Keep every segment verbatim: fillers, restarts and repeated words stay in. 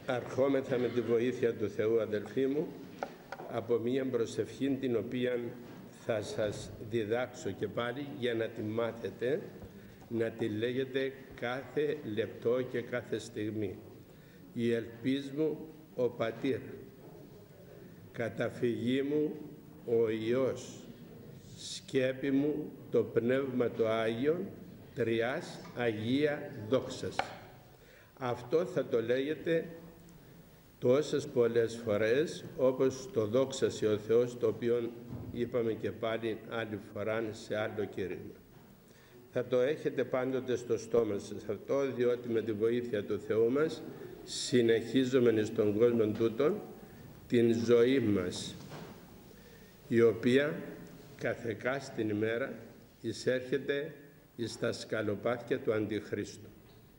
Αρχόμεθα με τη βοήθεια του Θεού, αδελφοί μου, από μία προσευχή την οποία θα σας διδάξω και πάλι για να τη μάθετε, να τη λέγετε κάθε λεπτό και κάθε στιγμή. Η ελπίς μου ο Πατήρ, καταφυγή μου ο Υιός, σκέπη μου το Πνεύμα το Άγιον, τριάς Αγία δόξας. Αυτό θα το λέγετε τόσες πολλές φορές, όπως το δόξασε ο Θεός, το οποίο είπαμε και πάλι άλλη φορά σε άλλο κήρυγμα. Θα το έχετε πάντοτε στο στόμα σας αυτό, διότι με τη βοήθεια του Θεού μας συνεχίζουμε στον κόσμο τούτον την ζωή μας, η οποία καθεκά την ημέρα εισέρχεται στα σκαλοπάτια του Αντιχρίστου.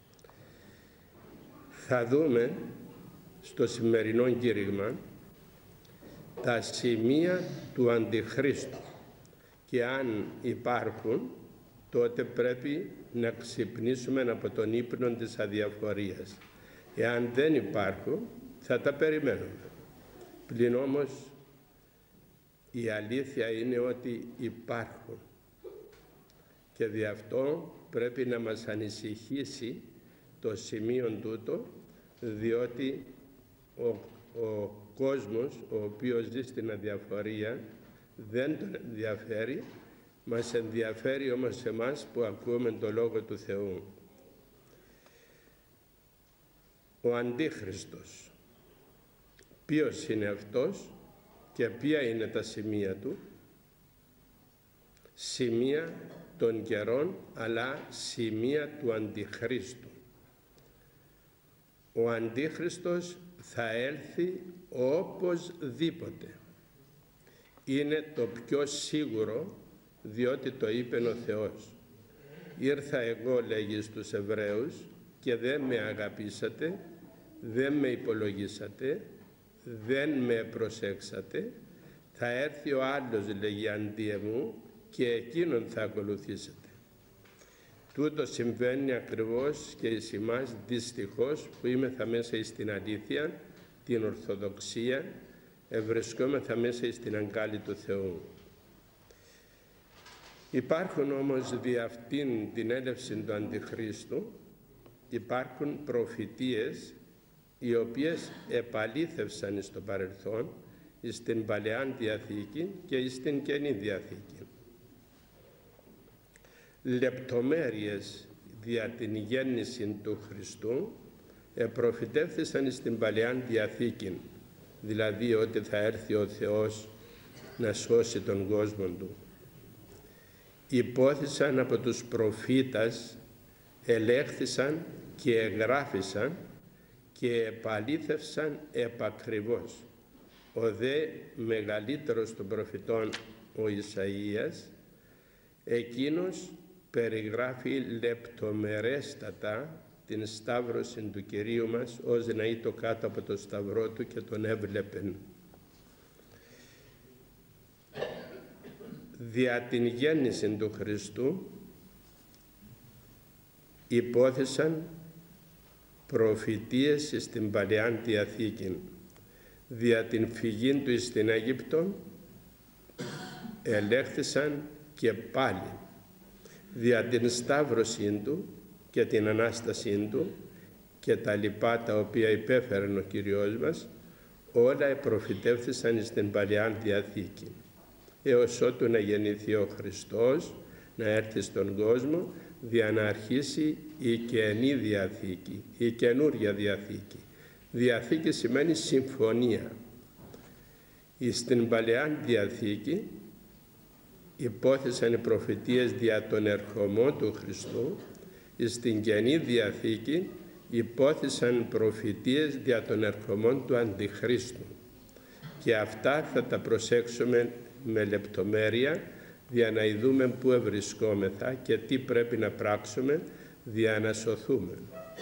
Θα δούμε στο σημερινό κήρυγμα τα σημεία του Αντιχρίστου και αν υπάρχουν, τότε πρέπει να ξυπνήσουμε από τον ύπνο της αδιαφορίας. Εάν δεν υπάρχουν, θα τα περιμένουμε. Πλην όμως η αλήθεια είναι ότι υπάρχουν και δι' αυτό πρέπει να μας ανησυχήσει το σημείο τούτο, διότι ο, ο κόσμος ο οποίος ζει στην αδιαφορία δεν τον ενδιαφέρει, μας ενδιαφέρει όμως εμάς που ακούμε το Λόγο του Θεού. Ο Αντίχριστος, ποιος είναι αυτός και ποια είναι τα σημεία του? Σημεία των καιρών, αλλά σημεία του Αντιχρίστου. Ο Αντίχριστος θα έλθει οπωσδήποτε. Είναι το πιο σίγουρο, διότι το είπε ο Θεός. Ήρθα εγώ, λέγει στους Εβραίους, και δεν με αγαπήσατε, δεν με υπολογίσατε, δεν με προσέξατε. Θα έρθει ο άλλος, λέγει, αντί μου, και εκείνον θα ακολουθήσετε. Τούτο συμβαίνει ακριβώς και εις εμάς, δυστυχώς, που είμεθα μέσα στην αλήθεια, την Ορθοδοξία, ευρισκόμεθα μέσα στην αγκάλη του Θεού. Υπάρχουν όμως δι' αυτήν την έλευση του Αντιχρίστου, υπάρχουν προφητείες οι οποίες επαλήθευσαν στο παρελθόν, στην Παλαιά Διαθήκη και στην Καινή Διαθήκη. Λεπτομέρειες δια την γέννηση του Χριστού επροφητεύθησαν στην Παλαιά Διαθήκη, δηλαδή ότι θα έρθει ο Θεός να σώσει τον κόσμο του. Υπόθησαν από τους προφήτας, ελέγχθησαν και εγγράφησαν και επαλήθευσαν επακριβώς. Ο δε μεγαλύτερος των προφητών, ο Ισαΐας, εκείνος περιγράφει λεπτομερέστατα την σταύρωση του Κυρίου μας, ως να ήταν κάτω από το σταυρό του και τον έβλεπεν. Δια την γέννηση του Χριστού υπόθεσαν προφητείες στην Παλαιά Διαθήκη. Δια την φυγή του στην Αίγυπτο ελέγχθησαν και πάλι. Δια την σταύρωσή του και την Ανάστασή του και τα λοιπά τα οποία υπέφεραν ο Κύριος μας, όλα επροφητεύθησαν στην Παλαιά Διαθήκη, έως ότου να γεννηθεί ο Χριστός, να έρθει στον κόσμο, για να αρχίσει η Καινή Διαθήκη, η καινούρια Διαθήκη. Διαθήκη σημαίνει συμφωνία. Στην Παλαιά Διαθήκη υπόθεσαν οι προφητείες δια τον ερχομό του Χριστού, στην Καινή Διαθήκη υπόθεσαν προφητείες δια τον ερχομό του Αντιχρίστου. Και αυτά θα τα προσέξουμε με λεπτομέρεια, για να ειδούμε πού ευρισκόμεθα και τι πρέπει να πράξουμε για να σωθούμε.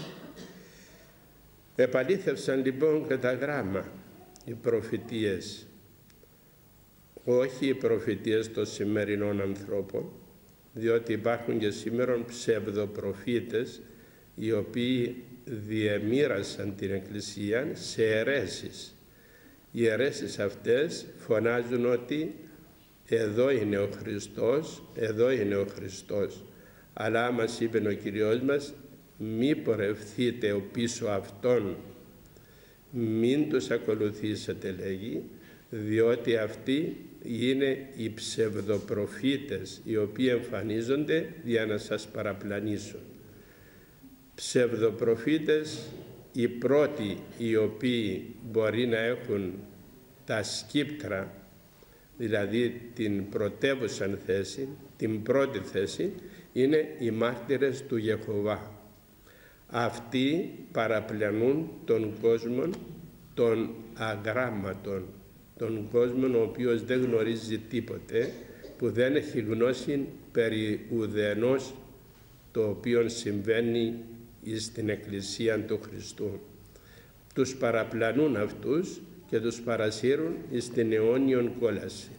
Επαλήθευσαν λοιπόν κατά γράμμα οι προφητείες, όχι οι προφητείες των σημερινών ανθρώπων, διότι υπάρχουν και σήμερα ψευδοπροφήτες οι οποίοι διεμοίρασαν την Εκκλησία σε αιρέσεις. Οι αιρέσεις αυτές φωνάζουν ότι εδώ είναι ο Χριστός, εδώ είναι ο Χριστός. Αλλά μας είπε ο Κυριός μας, μη πορευθείτε πίσω αυτών, μην τους ακολουθήσετε, λέγει, διότι αυτοί είναι οι ψευδοπροφήτες, οι οποίοι εμφανίζονται για να σας παραπλανήσουν. Ψευδοπροφήτες, οι πρώτοι οι οποίοι μπορεί να έχουν τα σκύπτρα, δηλαδή την πρωτεύουσα θέση, την πρώτη θέση, είναι οι μάρτυρες του Ιεχωβά. Αυτοί παραπλανούν τον κόσμο των αγράμματων, τον κόσμο ο οποίος δεν γνωρίζει τίποτε, που δεν έχει γνώση περί ουδενός το οποίο συμβαίνει στην Εκκλησία του Χριστού. Τους παραπλανούν αυτούς και τους παρασύρουν στην αιώνιον κόλαση.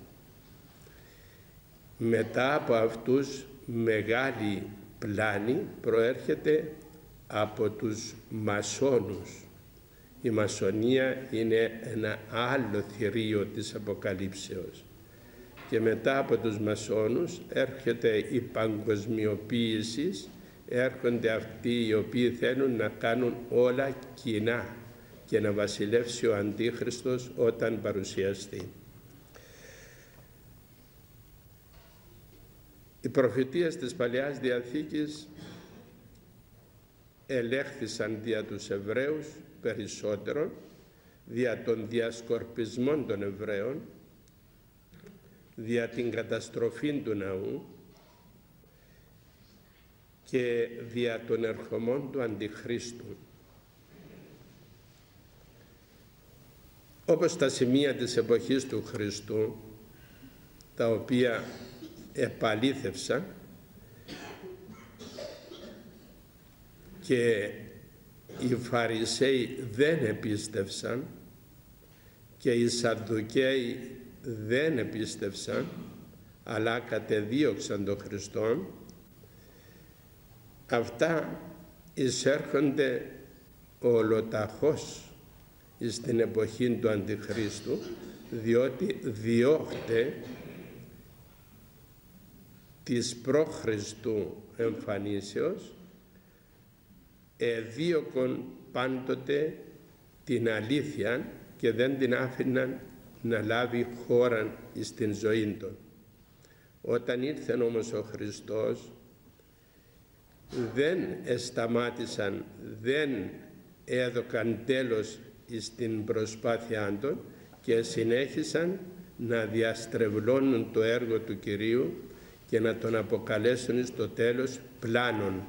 Μετά από αυτούς μεγάλη πλάνη προέρχεται από τους μασόνους. Η μασονία είναι ένα άλλο θηρίο της Αποκαλύψεως. Και μετά από τους μασόνους έρχεται η παγκοσμιοποίηση, έρχονται αυτοί οι οποίοι θέλουν να κάνουν όλα κοινά και να βασιλεύσει ο Αντίχριστος όταν παρουσιαστεί. Οι προφητείες της Παλαιάς Διαθήκης ελέγχθησαν δια τους Εβραίους περισσότερο, δια των διασκορπισμών των Εβραίων, δια την καταστροφή του ναού και δια των ερχομών του Αντιχρίστου. Όπως τα σημεία της εποχής του Χριστού, τα οποία επαλήθευσαν και οι Φαρισαίοι δεν επίστευσαν και οι Σαδδουκαίοι δεν επίστευσαν, αλλά κατεδίωξαν τον Χριστόν, αυτά εισέρχονται ολοταχώς στην εποχή του Αντιχρίστου, διότι διώχται της προ-Χριστού εμφανίσεως, εδίωκον πάντοτε την αλήθεια και δεν την άφηναν να λάβει χώραν στην ζωή των. Όταν ήρθε όμως ο Χριστός, δεν εσταμάτησαν, δεν έδωκαν τέλος στην προσπάθειά των και συνέχισαν να διαστρεβλώνουν το έργο του Κυρίου και να τον αποκαλέσουν στο τέλος πλάνων,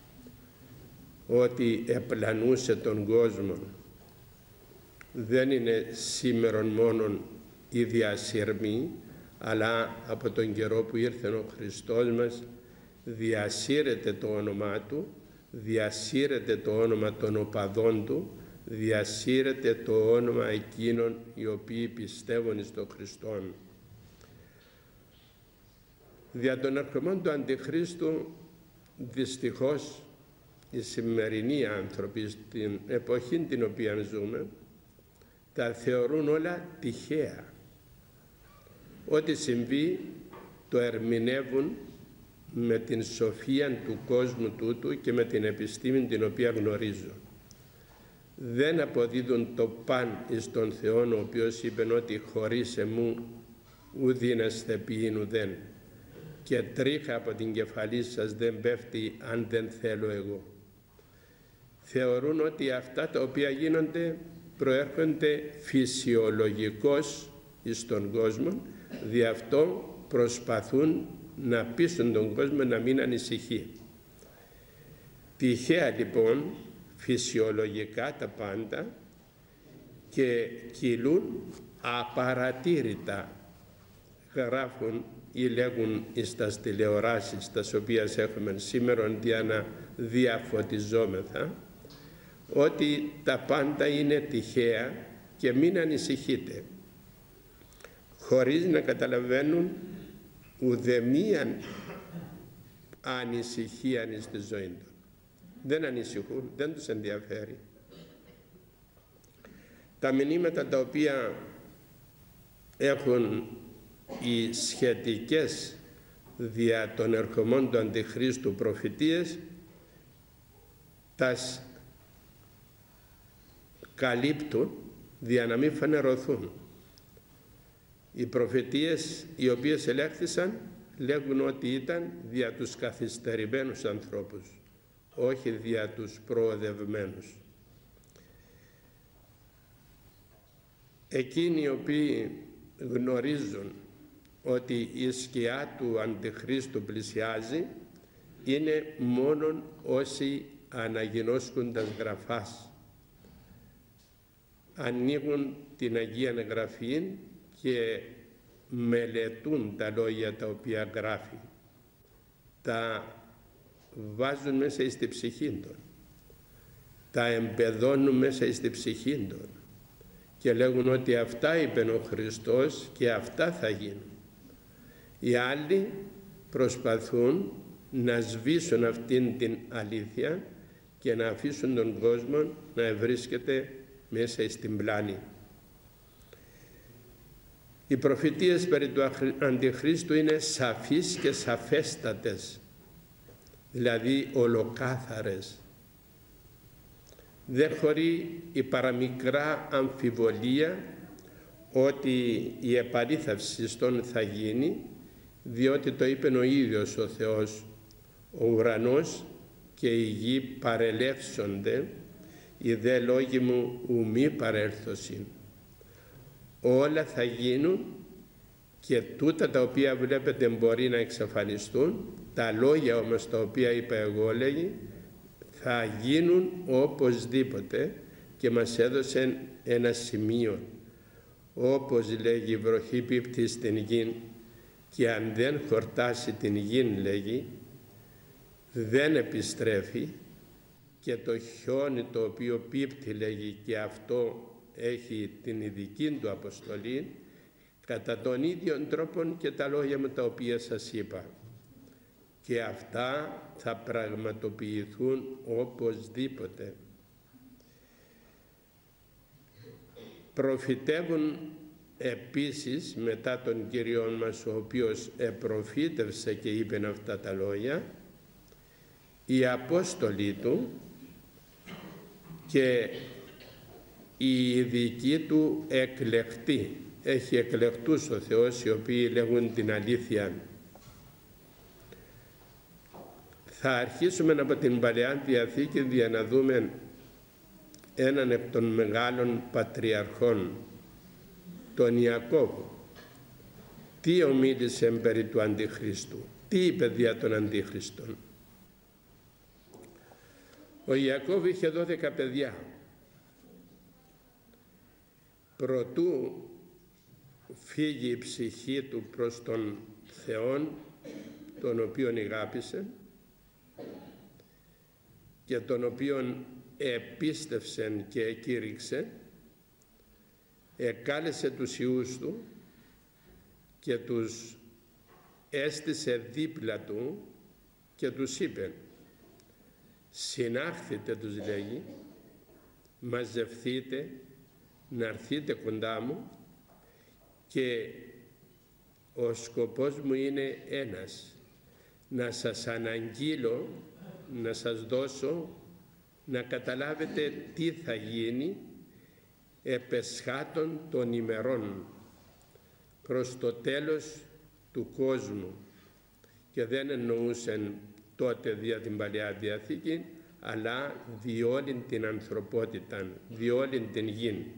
ότι επλανούσε τον κόσμο. Δεν είναι σήμερον μόνον η διασυρμή, αλλά από τον καιρό που ήρθε ο Χριστός μας διασύρεται το όνομά Του, διασύρεται το όνομα των οπαδών Του, διασύρεται το όνομα εκείνων οι οποίοι πιστεύουν στον Χριστόν. Δια των ερχομών του Αντιχρίστου, δυστυχώς, οι σημερινοί άνθρωποι στην εποχή την οποία ζούμε τα θεωρούν όλα τυχαία. Ό,τι συμβεί το ερμηνεύουν με την σοφία του κόσμου τούτου και με την επιστήμη την οποία γνωρίζουν. Δεν αποδίδουν το παν εις τον Θεό, ο οποίος είπε ότι χωρίς εμού ουδίνεσθε ποιήν ουδέν, και τρίχα από την κεφαλή σας δεν πέφτει αν δεν θέλω εγώ. Θεωρούν ότι αυτά τα οποία γίνονται προέρχονται φυσιολογικώς εις τον κόσμο, δι' αυτό προσπαθούν να πείσουν τον κόσμο να μην ανησυχεί. Τυχαία λοιπόν, φυσιολογικά τα πάντα, και κυλούν απαρατήρητα, γράφουν ή λέγουν στις τηλεοράσεις τα οποίες έχουμε σήμερα για να διαφωτιζόμεθα, ότι τα πάντα είναι τυχαία και μην ανησυχείτε, χωρίς να καταλαβαίνουν ουδεμίαν ανησυχία στη ζωή του. δεν ανησυχούν, δεν τους ενδιαφέρει. Τα μηνύματα τα οποία έχουν οι σχετικές δια των ερχομών του Αντιχρίστου προφητείες τας καλύπτουν δια να μην φανερωθούν. Οι προφητείες οι οποίες ελέγχθησαν λέγουν ότι ήταν δια τους καθυστερημένους ανθρώπους, όχι δια τους προοδευμένους. Εκείνοι οι οποίοι γνωρίζουν ότι η σκιά του Αντιχρίστου πλησιάζει είναι μόνον όσοι αναγινώσκουν τας γραφάς. Ανοίγουν την Αγία Γραφή και μελετούν τα λόγια τα οποία γράφει. Τα βάζουν μέσα στη ψυχή των. Τα εμπεδώνουν μέσα στη ψυχή των. Και λέγουν ότι αυτά είπε ο Χριστός και αυτά θα γίνουν. Οι άλλοι προσπαθούν να σβήσουν αυτήν την αλήθεια και να αφήσουν τον κόσμο να βρίσκεται μέσα στην πλάνη. Οι προφητείες περί του Αντιχρίστου είναι σαφείς και σαφέστατες, δηλαδή ολοκάθαρες. Δεν χωρεί η παραμικρά αμφιβολία ότι η επαλήθευση στον θα γίνει, διότι το είπε ο ίδιος ο Θεός, ο ουρανός και η γη παρελεύσονται, οι δε λόγοι μου ουμή παρέλθωσιν. Όλα θα γίνουν και τούτα τα οποία βλέπετε μπορεί να εξαφανιστούν, τα λόγια όμως τα οποία είπα εγώ λέγει, θα γίνουν οπωσδήποτε και μας έδωσε ένα σημείο. Όπως λέγει η βροχή πίπτει στην γη και αν δεν χορτάσει την γη λέγει, δεν επιστρέφει, και το χιόνι το οποίο πίπτει λέγει και αυτό έχει την ειδική του αποστολή, κατά τον ίδιο τρόπο και τα λόγια μου τα οποία σας είπα. Και αυτά θα πραγματοποιηθούν οπωσδήποτε. Προφητεύουν επίσης μετά τον Κύριον μας, ο οποίος επροφήτευσε και είπε αυτά τα λόγια, οι Απόστολοι του και οι ειδικοί του εκλεκτοί. Έχει εκλεκτούς ο Θεός οι οποίοι λέγουν την αλήθεια. Θα αρχίσουμε από την Παλαιά Διαθήκη για να δούμε έναν από των μεγάλων πατριαρχών, τον Ιακώβ. Τι ομίλησε περί του Αντιχρίστου, τι είπε δια των Αντίχριστων. Ο Ιακώβ είχε δώδεκα παιδιά. Προτού φύγει η ψυχή του προς τον Θεόν, τον οποίον αγάπησε και τον οποίον επίστευσεν και εκήρυξε, εκάλεσε τους ιούς του και τους έστησε δίπλα του και τους είπε, συνάχθητε, τους λέγει, μαζευθείτε, να έρθείτε κοντά μου και ο σκοπός μου είναι ένας, να σας αναγγείλω, να σας δώσω, να καταλάβετε τι θα γίνει επεσχάτων των ημερών προς το τέλος του κόσμου. Και δεν εννοούσαν τότε δια την Παλαιά Διαθήκη, αλλά δι' όλην την ανθρωπότητα, δι' όλην την γη.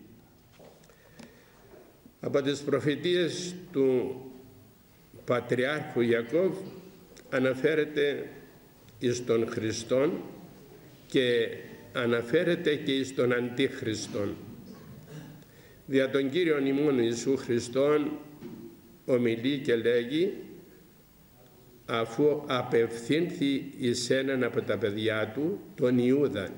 Από τις προφητείες του Πατριάρχου Ιακώβ αναφέρεται εις τον Χριστόν και αναφέρεται και εις τον Αντίχριστον. Δια τον Κύριον ημών Ιησού Χριστόν ομιλεί και λέγει, αφού απευθύνθη εις έναν από τα παιδιά του, τον Ιούδαν,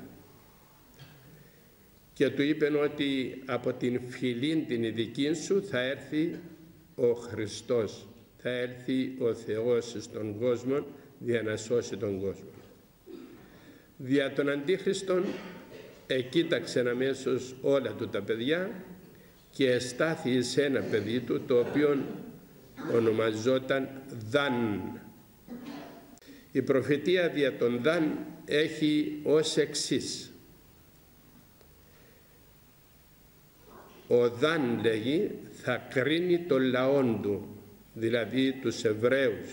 και του είπεν ότι από την φυλήν την ειδική σου θα έρθει ο Χριστός, θα έρθει ο Θεός στον κόσμο για να σώσει τον κόσμο. Δια των Αντίχριστον εκοίταξε αμέσως όλα του τα παιδιά και εστάθη σε ένα παιδί του, το οποίο ονομαζόταν Δαν. Η προφητεία δια τον Δαν έχει ως εξής. Ο Δαν, λέγει, θα κρίνει τον λαόν του, δηλαδή τους Εβραίους,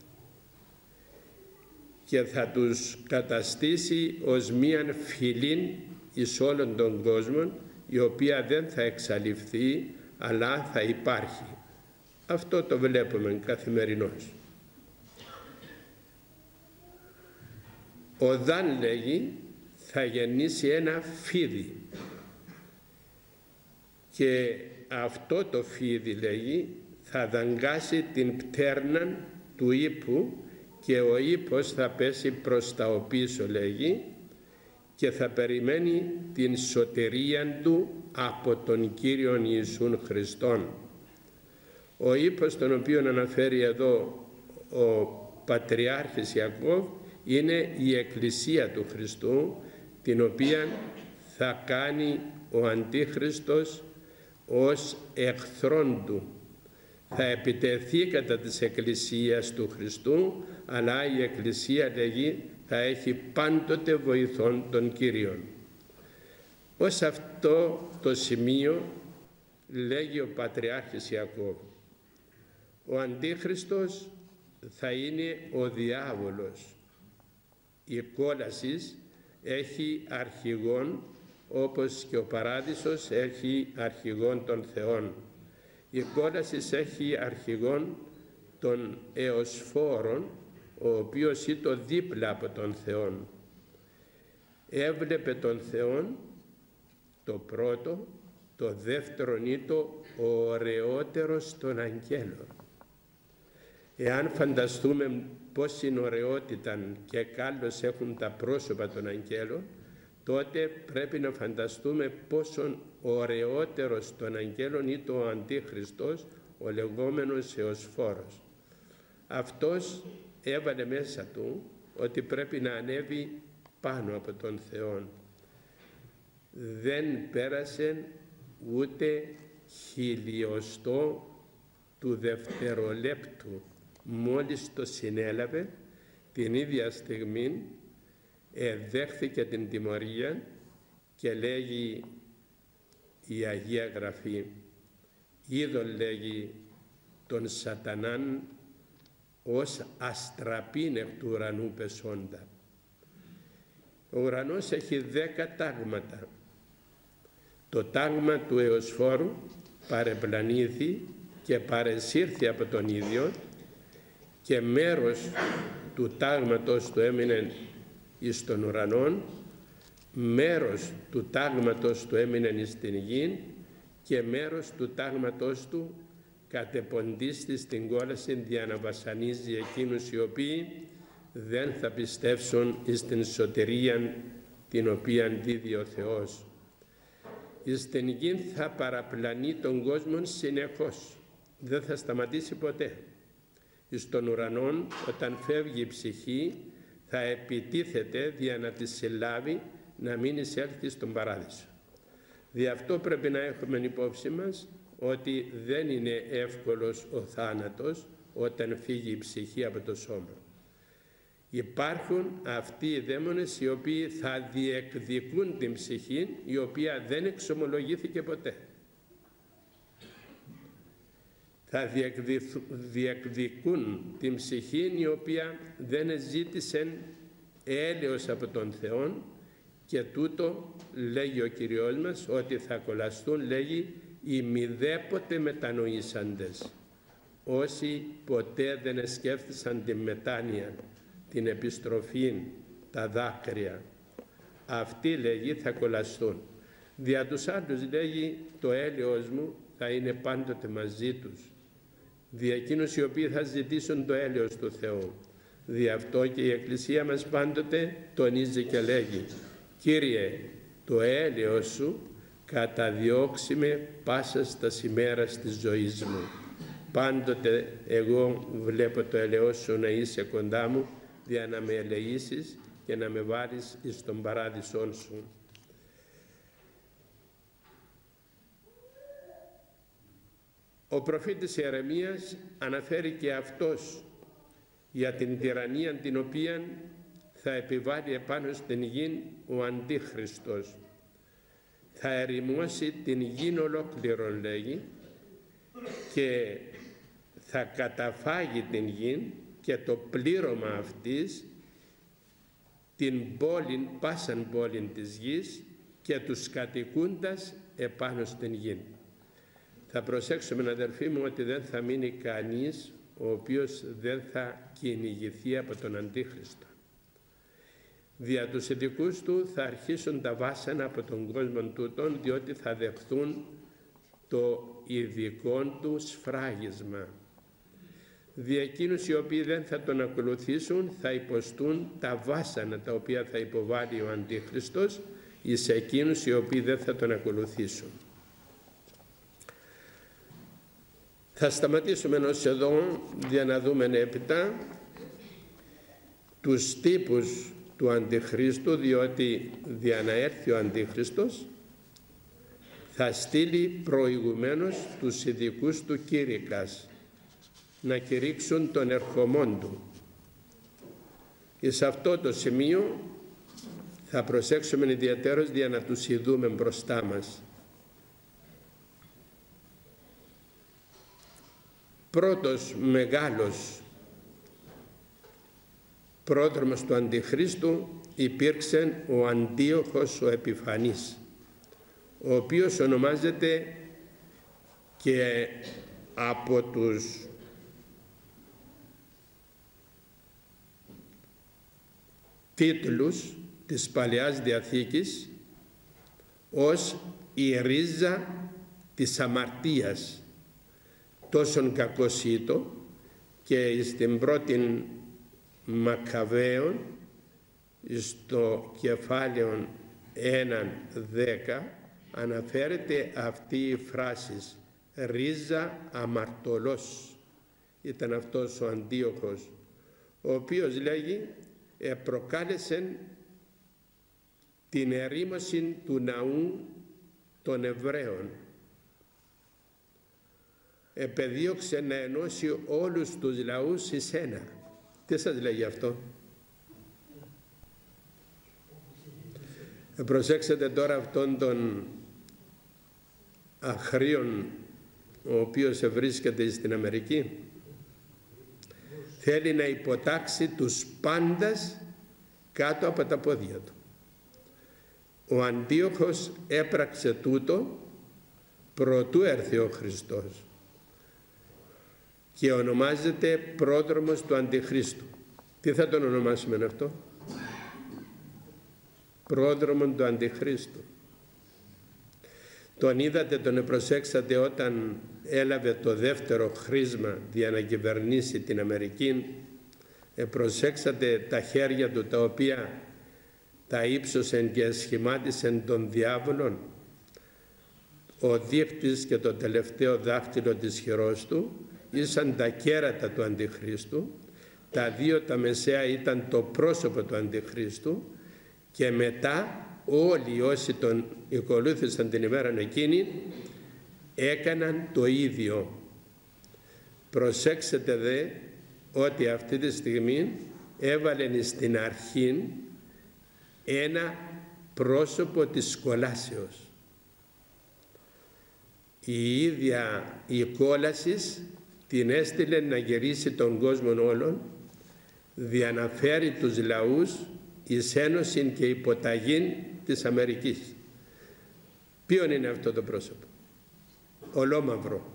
και θα τους καταστήσει ως μίαν φυλήν εις όλων των κόσμων, η οποία δεν θα εξαλειφθεί, αλλά θα υπάρχει. Αυτό το βλέπουμε καθημερινώς. Ο Δαν, λέγει, θα γεννήσει ένα φίδι και αυτό το φίδι, λέγει, θα δαγκάσει την πτέρνα του ύπου και ο ύπος θα πέσει προς τα οπίσω, λέγει, και θα περιμένει την σωτηρία του από τον Κύριον Ιησούν Χριστόν. Ο ύπος τον οποίο αναφέρει εδώ ο Πατριάρχης Ιακώβ είναι η Εκκλησία του Χριστού, την οποία θα κάνει ο Αντίχριστος ως εχθρόν του. Θα επιτεθεί κατά της Εκκλησίας του Χριστού, αλλά η Εκκλησία, λέγει, θα έχει πάντοτε βοηθών των Κύριων. Ως αυτό το σημείο λέγει ο Πατριάρχης Ιακώβ, ο Αντίχριστος θα είναι ο διάβολος. Η κόλαση έχει αρχηγόν, όπως και ο παράδεισος έχει αρχηγόν των Θεών. Η κόλαση έχει αρχηγόν των εωσφόρων, ο οποίος ήταν δίπλα από τον Θεόν. Έβλεπε τον Θεόν, το πρώτο, το δεύτερο ήταν ο ωραιότερος των αγγέλων. Εάν φανταστούμε πόση ωραιότητα και κάλλος έχουν τα πρόσωπα των αγγέλων, τότε πρέπει να φανταστούμε πόσον ωραιότερος των αγγέλων ήταν ο Αντίχριστος, ο λεγόμενος Εωσφόρος. Αυτός έβαλε μέσα του ότι πρέπει να ανέβει πάνω από τον Θεό. Δεν πέρασε ούτε χιλιοστό του δευτερολέπτου. Μόλις το συνέλαβε, την ίδια στιγμή εδέχθηκε την τιμωρία και λέγει η Αγία Γραφή, είδον, λέγει, τον σατανάν ως αστραπήν εκ του ουρανού πεσόντα. Ο ουρανός έχει δέκα τάγματα. Το τάγμα του Εωσφόρου παρεπλανήθη και παρεσύρθη από τον ίδιο και μέρος του τάγματος του έμεινε εις των ουρανών, μέρος του τάγματος του έμεινε εις την γη και μέρος του τάγματος του κατεποντίστη στην κόλαση για να βασανίζει εκείνους οι οποίοι δεν θα πιστεύσουν εις την σωτηρία την οποία δίδει ο Θεός. Εις την γη θα παραπλανεί τον κόσμο συνεχώς, δεν θα σταματήσει ποτέ. Εις των ουρανών, όταν φεύγει η ψυχή, θα επιτίθεται για να τη συλλάβει, να μην εισέλθει στον παράδεισο. Δι' αυτό πρέπει να έχουμε υπόψη μας ότι δεν είναι εύκολος ο θάνατος όταν φύγει η ψυχή από το σώμα. Υπάρχουν αυτοί οι δαίμονες οι οποίοι θα διεκδικούν την ψυχή, η οποία δεν εξομολογήθηκε ποτέ. Θα διεκδικούν την ψυχή η οποία δεν ζήτησε έλεος από τον Θεό, και τούτο λέγει ο Κυριός μας ότι θα κολλαστούν, λέγει, οι μηδέποτε μετανοήσαντες, όσοι ποτέ δεν σκέφτησαν την μετάνοια, την επιστροφή, τα δάκρυα. Αυτοί, λέγει, θα κολλαστούν. Δια τους άλλους, λέγει, το έλεος μου θα είναι πάντοτε μαζί τους. Δια εκείνους οι οποίοι θα ζητήσουν το έλεος του Θεού. Δι' αυτό και η Εκκλησία μας πάντοτε τονίζει και λέγει, Κύριε, το έλεος σου καταδιώξει με πάσα στα ημέρας της ζωής μου. Πάντοτε εγώ βλέπω το έλεος σου να είσαι κοντά μου, για να με ελεήσεις και να με βάλεις εις τον παράδεισόν σου. Ο προφήτης Ιερεμίας αναφέρει και αυτός για την τυραννία την οποία θα επιβάλλει επάνω στην γη ο Αντίχριστος. Θα ερημώσει την γη ολόκληρον, λέγει, και θα καταφάγει την γη και το πλήρωμα αυτής, την πόλη, πάσαν πόλη της γης και τους κατοικούντας επάνω στην γη. Θα προσέξουμε, αδερφοί μου, ότι δεν θα μείνει κανείς ο οποίος δεν θα κυνηγηθεί από τον Αντίχριστο. Δια τους ειδικούς του θα αρχίσουν τα βάσανα από τον κόσμο τούτον, διότι θα δεχθούν το ειδικό του σφράγισμα. Δια εκείνους οι οποίοι δεν θα τον ακολουθήσουν θα υποστούν τα βάσανα τα οποία θα υποβάλει ο Αντίχριστος εις εκείνους οι οποίοι δεν θα τον ακολουθήσουν. Θα σταματήσουμε ενός εδώ για να δούμε έπειτα τους τύπους του Αντιχρίστου, διότι για να έρθει ο Αντίχριστος θα στείλει προηγουμένως τους ειδικούς του κήρυκας να κηρύξουν τον ερχομόν του. Σε αυτό το σημείο θα προσέξουμε ιδιαίτερως για να τους ειδούμε μπροστά μας. Πρώτος μεγάλος πρόδρομος του Αντιχρίστου υπήρξε ο Αντίοχος ο Επιφανής, ο οποίος ονομάζεται και από τους τίτλους της Παλαιάς Διαθήκης ως η ρίζα της αμαρτίας, τόσον κακοσύτω, και στην πρώτη Μακαβαίων στο κεφάλαιο ένα δέκα αναφέρεται αυτή η φράση «ρίζα αμαρτωλός». Ήταν αυτός ο Αντίοχος, ο οποίος, λέγει, προκάλεσε την ερήμωση του ναού των Εβραίων. Επεδίωξε να ενώσει όλους τους λαούς εις ένα. Τι σας λέγει αυτό? Προσέξτε τώρα αυτόν τον αχρίον ο οποίος βρίσκεται στην Αμερική. Θέλει να υποτάξει τους πάντας κάτω από τα πόδια του. Ο Αντίοχος έπραξε τούτο προτού έρθει ο Χριστός και ονομάζεται πρόδρομος του Αντιχρίστου. Τι θα τον ονομάσουμε αυτό? Πρόδρομο του Αντιχρίστου. Τον είδατε, τον προσέξατε όταν έλαβε το δεύτερο χρήσμα για να κυβερνήσει την Αμερική. Ε, προσέξατε τα χέρια του τα οποία τα ύψωσεν και σχημάτισεν των διάβολων. Ο δείκτης και το τελευταίο δάχτυλο της χειρός του ήσαν τα κέρατα του Αντιχρίστου, τα δύο τα μεσαία ήταν το πρόσωπο του Αντιχρίστου, και μετά όλοι όσοι τον ακολούθησαν την ημέρα εκείνη έκαναν το ίδιο. Προσέξτε δε ότι αυτή τη στιγμή έβαλεν στην αρχή ένα πρόσωπο της κολάσεως. Η ίδια η κόλασης την έστειλε να γυρίσει τον κόσμο όλων, διαναφέρει τους λαούς εις ένωση και υποταγή της Αμερικής. Ποιον είναι αυτό το πρόσωπο? Ολόμαυρο.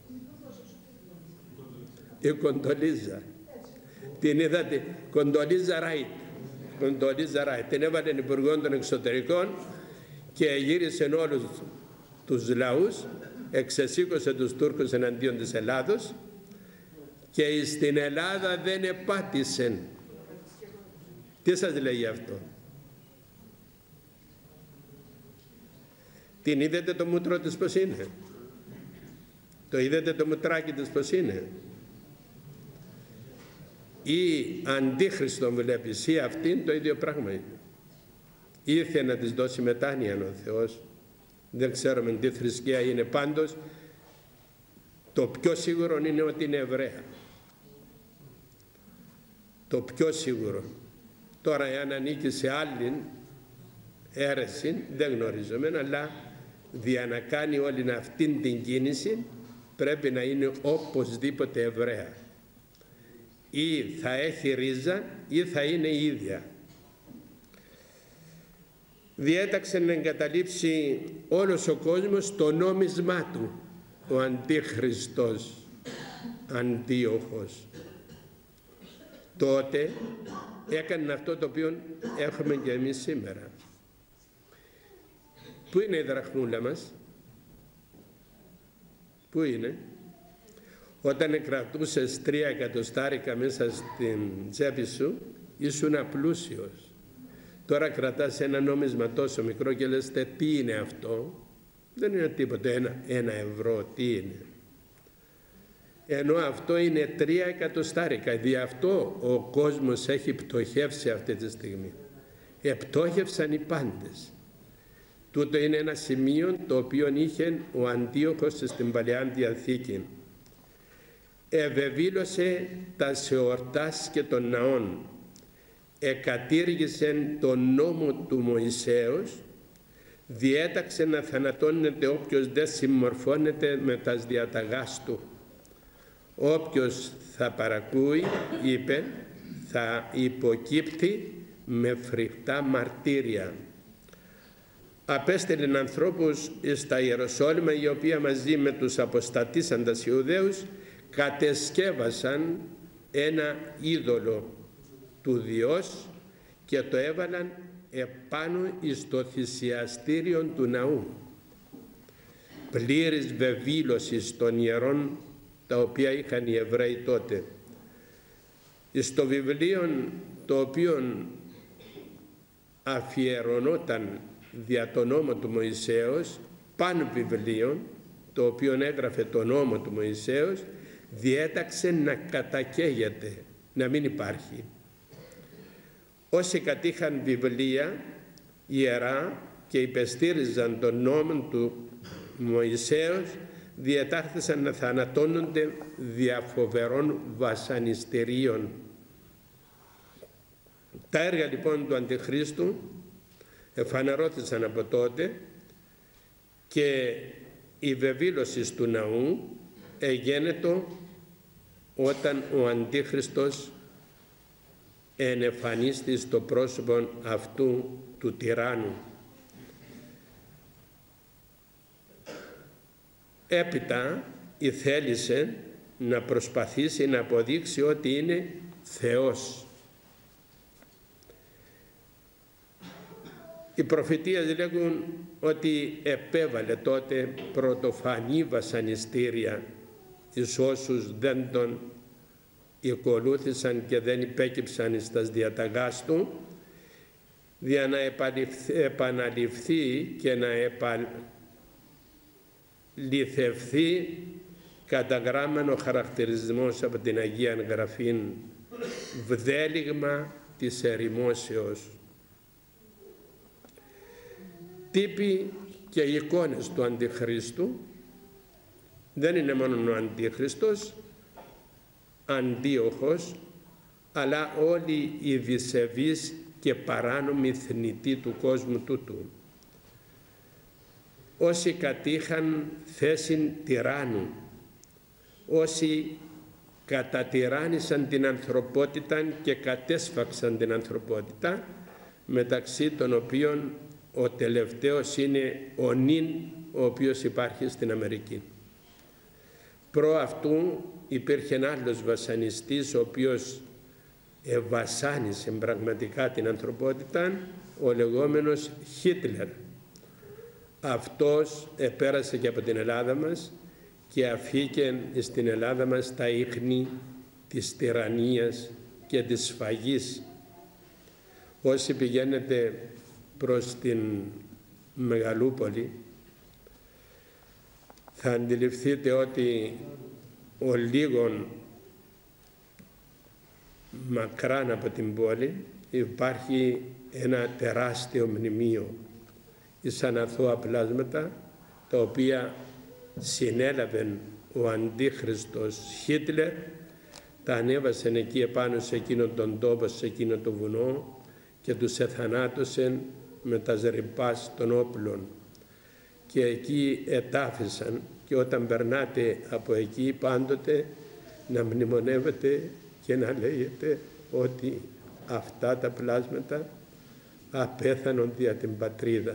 Η Κοντολίζα. Την είδατε? Κοντολίζα Ράιτ. Κοντολίζα Ράιτ. Την έβαλε υπουργό των εξωτερικών και γύρισε όλους τους λαούς, εξεσήκωσε τους Τούρκους εναντίον της Ελλάδος, και στην Ελλάδα δεν επάτησεν. Τι σας λέει αυτό? Την είδατε το μούτρο της πως είναι? Το είδατε το μουτράκι της πως είναι? ή αντίχριστον βλέπεις ή αυτήν, το ίδιο πράγμα είναι. Ήρθε να της δώσει μετάνοια ο Θεός. Δεν ξέρουμε τι θρησκεία είναι, πάντως το πιο σίγουρο είναι ότι είναι Εβραία. Το πιο σίγουρο. Τώρα εάν ανήκει σε άλλη αίρεση δεν γνωρίζουμε, αλλά για να κάνει όλη αυτήν την κίνηση πρέπει να είναι οπωσδήποτε Εβραία. Ή θα έχει ρίζα ή θα είναι η ίδια. Διέταξε να εγκαταλείψει όλος ο κόσμος το νόμισμά του, ο Αντίχριστος, Αντίοχος. Τότε έκανε αυτό το οποίο έχουμε και εμείς σήμερα. Πού είναι η δραχμούλα μας? Πού είναι? Όταν κρατούσες τρία εκατοστάρικα μέσα στην τσέπη σου, ήσουν απλούσιος. Τώρα κρατάς ένα νόμισμα τόσο μικρό και λες τι είναι αυτό? Δεν είναι τίποτα, ένα, ένα ευρώ, τι είναι? Ενώ αυτό είναι τρία εκατοστάρικα. Δι' αυτό ο κόσμος έχει πτωχεύσει αυτή τη στιγμή. Επτώχευσαν οι πάντες. Τούτο είναι ένα σημείο το οποίο είχε ο Αντίοχος στην Παλαιά Διαθήκη. Ευεβήλωσε τα σεορτάς και των ναών. Εκατήργησε τον νόμο του Μωυσέως. Διέταξε να θανατώνεται όποιος δεν συμμορφώνεται με τα διαταγάς του. Όποιος θα παρακούει, είπε, θα υποκύπτει με φρικτά μαρτύρια. Απέστειλεν ανθρώπους στα Ιεροσόλυμα, οι οποίοι μαζί με τους αποστατήσαντας Ιουδαίους κατεσκεύασαν ένα είδωλο του Διός και το έβαλαν επάνω εις το θυσιαστήριο του ναού. Πλήρης βεβήλωσης των ιερών τα οποία είχαν οι Εβραίοι τότε. Στο βιβλίο το οποίο αφιερωνόταν δια το νόμο του Μωυσέως, πάνω βιβλίο το οποίο έγραφε το νόμο του Μωυσέως, διέταξε να κατακαίγεται, να μην υπάρχει. Όσοι κατήχαν βιβλία ιερά και υπεστήριζαν τον νόμο του Μωυσέως, διετάχθησαν να θανατώνονται δια φοβερών βασανιστήριων. Τα έργα λοιπόν του Αντιχρίστου εφανερώθησαν από τότε και η βεβήλωση του ναού εγένετο όταν ο Αντίχριστος ενεφανίστη στο πρόσωπο αυτού του τυράννου. Έπειτα ηθέλησε να προσπαθήσει να αποδείξει ότι είναι Θεός. Οι προφητείες λέγουν ότι επέβαλε τότε πρωτοφανή βασανιστήρια εις όσους δεν τον ακολούθησαν και δεν υπέκυψαν στα διαταγάς του, για να επαναληφθεί και να επαληθευθεί καταγράμμενο χαρακτηρισμός από την Αγία Γραφήν, βδέλιγμα της ερημόσεως. Τύποι και εικόνες του Αντιχρίστου. Δεν είναι μόνο ο Αντίχριστος, Αντίοχος, αλλά όλοι οι δισεβείς και παράνομοι θνητοί του κόσμου τούτου. Όσοι κατήχαν θέση τυράννου, όσοι κατατυράννησαν την ανθρωπότητα και κατέσφαξαν την ανθρωπότητα, μεταξύ των οποίων ο τελευταίος είναι ο Νιν, ο οποίος υπάρχει στην Αμερική. Προ αυτού υπήρχε άλλος βασανιστής, ο οποίος ευασάνισε πραγματικά την ανθρωπότητα, ο λεγόμενος Χίτλερ. Αυτός επέρασε και από την Ελλάδα μας και αφήκε στην Ελλάδα μας τα ίχνη της τυραννίας και της σφαγής. Όσοι πηγαίνετε προς την Μεγαλούπολη θα αντιληφθείτε ότι ο λίγων μακράν από την πόλη υπάρχει ένα τεράστιο μνημείο εις αθώα πλάσματα, τα οποία συνέλαβε ο Αντίχριστος Χίτλερ, τα ανέβασαν εκεί επάνω σε εκείνον τον τόπο, σε εκείνο το βουνό, και τους εθανάτωσαν με τα ζρυπάς των όπλων, και εκεί ετάφησαν. Και όταν περνάτε από εκεί πάντοτε να μνημονεύετε και να λέγετε ότι αυτά τα πλάσματα απέθανον δια την πατρίδα.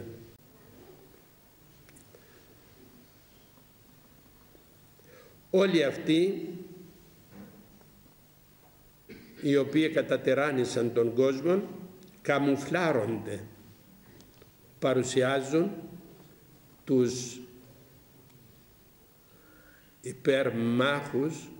Όλοι αυτοί οι οποίοι κατατεράνισαν τον κόσμο καμουφλάρονται, παρουσιάζουν τους υπερμάχους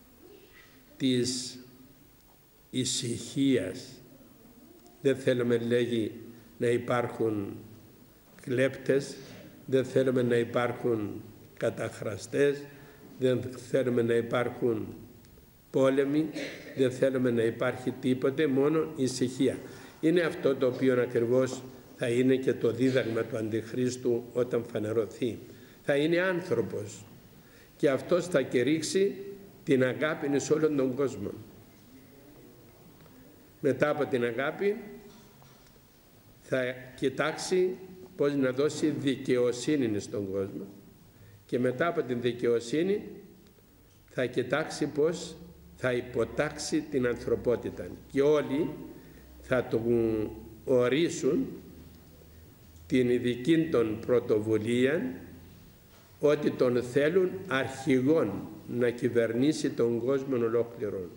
της ησυχίας. Δεν θέλουμε, λέγει, να υπάρχουν κλέπτες, δεν θέλουμε να υπάρχουν καταχραστές, δεν θέλουμε να υπάρχουν πόλεμοι, δεν θέλουμε να υπάρχει τίποτε, μόνο ησυχία. Είναι αυτό το οποίο ακριβώς θα είναι και το δίδαγμα του Αντιχρίστου όταν φανερωθεί. Θα είναι άνθρωπος και αυτός θα κηρύξει την αγάπη σε όλον τον κόσμο. Μετά από την αγάπη θα κοιτάξει πώς να δώσει δικαιοσύνη στον κόσμο, και μετά από την δικαιοσύνη θα κοιτάξει πώς θα υποτάξει την ανθρωπότητα, και όλοι θα τον ορίσουν την ειδική των πρωτοβουλία ότι τον θέλουν αρχηγόν να κυβερνήσει τον κόσμο ολόκληρο.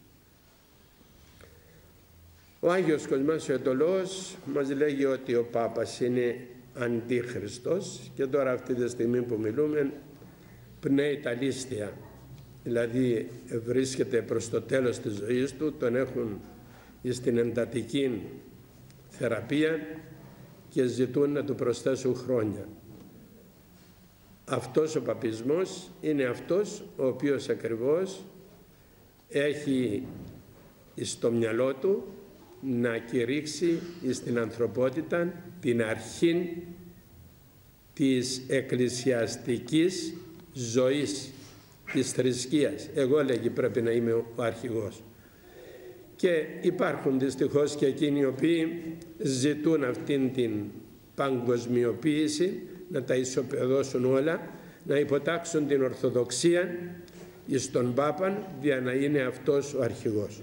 Ο Άγιος Κοσμάς ο Αιτωλός μας λέγει ότι ο Πάπας είναι Αντίχριστος, και τώρα αυτή τη στιγμή που μιλούμε πνέει τα λίστια, δηλαδή βρίσκεται προς το τέλος της ζωής του, τον έχουν στην εντατική θεραπεία και ζητούν να του προσθέσουν χρόνια. Αυτός ο παπισμός είναι αυτός ο οποίος ακριβώς έχει στο μυαλό του να κηρύξει στην ανθρωπότητα την αρχή της εκκλησιαστικής ζωής, της θρησκείας. Εγώ, λέγει, πρέπει να είμαι ο αρχηγός. Και υπάρχουν δυστυχώς και εκείνοι οι οποίοι ζητούν αυτήν την παγκοσμιοποίηση, να τα ισοπεδώσουν όλα, να υποτάξουν την Ορθοδοξία εις τον Πάπαν, για να είναι αυτός ο αρχηγός.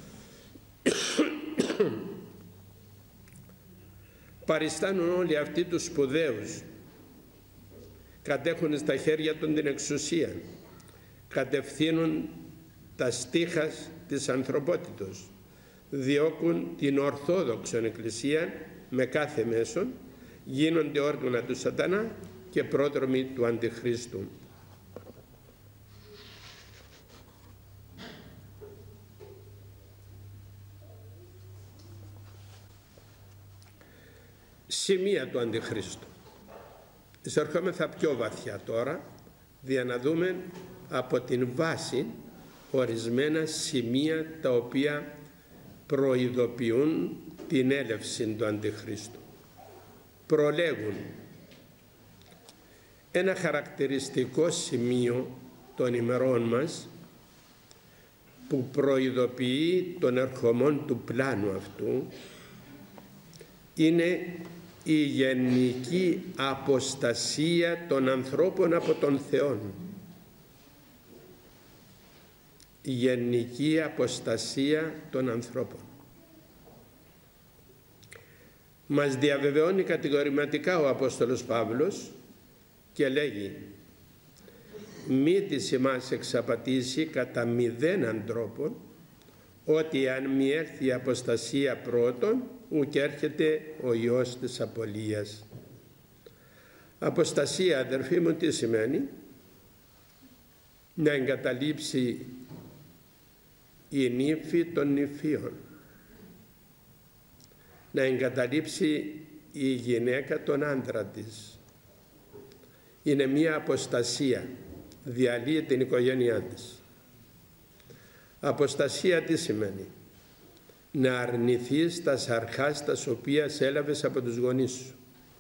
Παριστάνουν όλοι αυτοί τους σπουδαίους, κατέχουν στα χέρια των την εξουσία, κατευθύνουν τα στίχας της ανθρωπότητος, διώκουν την Ορθόδοξη Εκκλησία με κάθε μέσον, γίνονται όργανα του σατανά και πρόδρομοι του Αντιχρίστου. Σημεία του Αντιχρίστου. Εισερχόμεθα πιο βαθιά τώρα, για να δούμε από την βάση ορισμένα σημεία τα οποία προειδοποιούν την έλευση του Αντιχρίστου. Προλέγουν ένα χαρακτηριστικό σημείο των ημερών μας που προειδοποιεί τον ερχομόν του πλάνου αυτού, είναι η γενική αποστασία των ανθρώπων από τον Θεό. Η γενική αποστασία των ανθρώπων. Μας διαβεβαιώνει κατηγορηματικά ο Απόστολος Παύλος και λέγει: μη της ημάς εξαπατήσει κατά μηδέναν τρόπον, ότι αν μη έρθει η αποστασία πρώτον, ουκ έρχεται ο Υιός της απολίας. Αποστασία, αδερφοί μου, τι σημαίνει? Να εγκαταλείψει η νύφη των νυφίων, να εγκαταλείψει η γυναίκα τον άντρα της. Είναι μία αποστασία, διαλύει την οικογένειά της. Αποστασία τι σημαίνει? να αρνηθείς τα αρχάς τα οποία έλαβες από τους γονείς σου.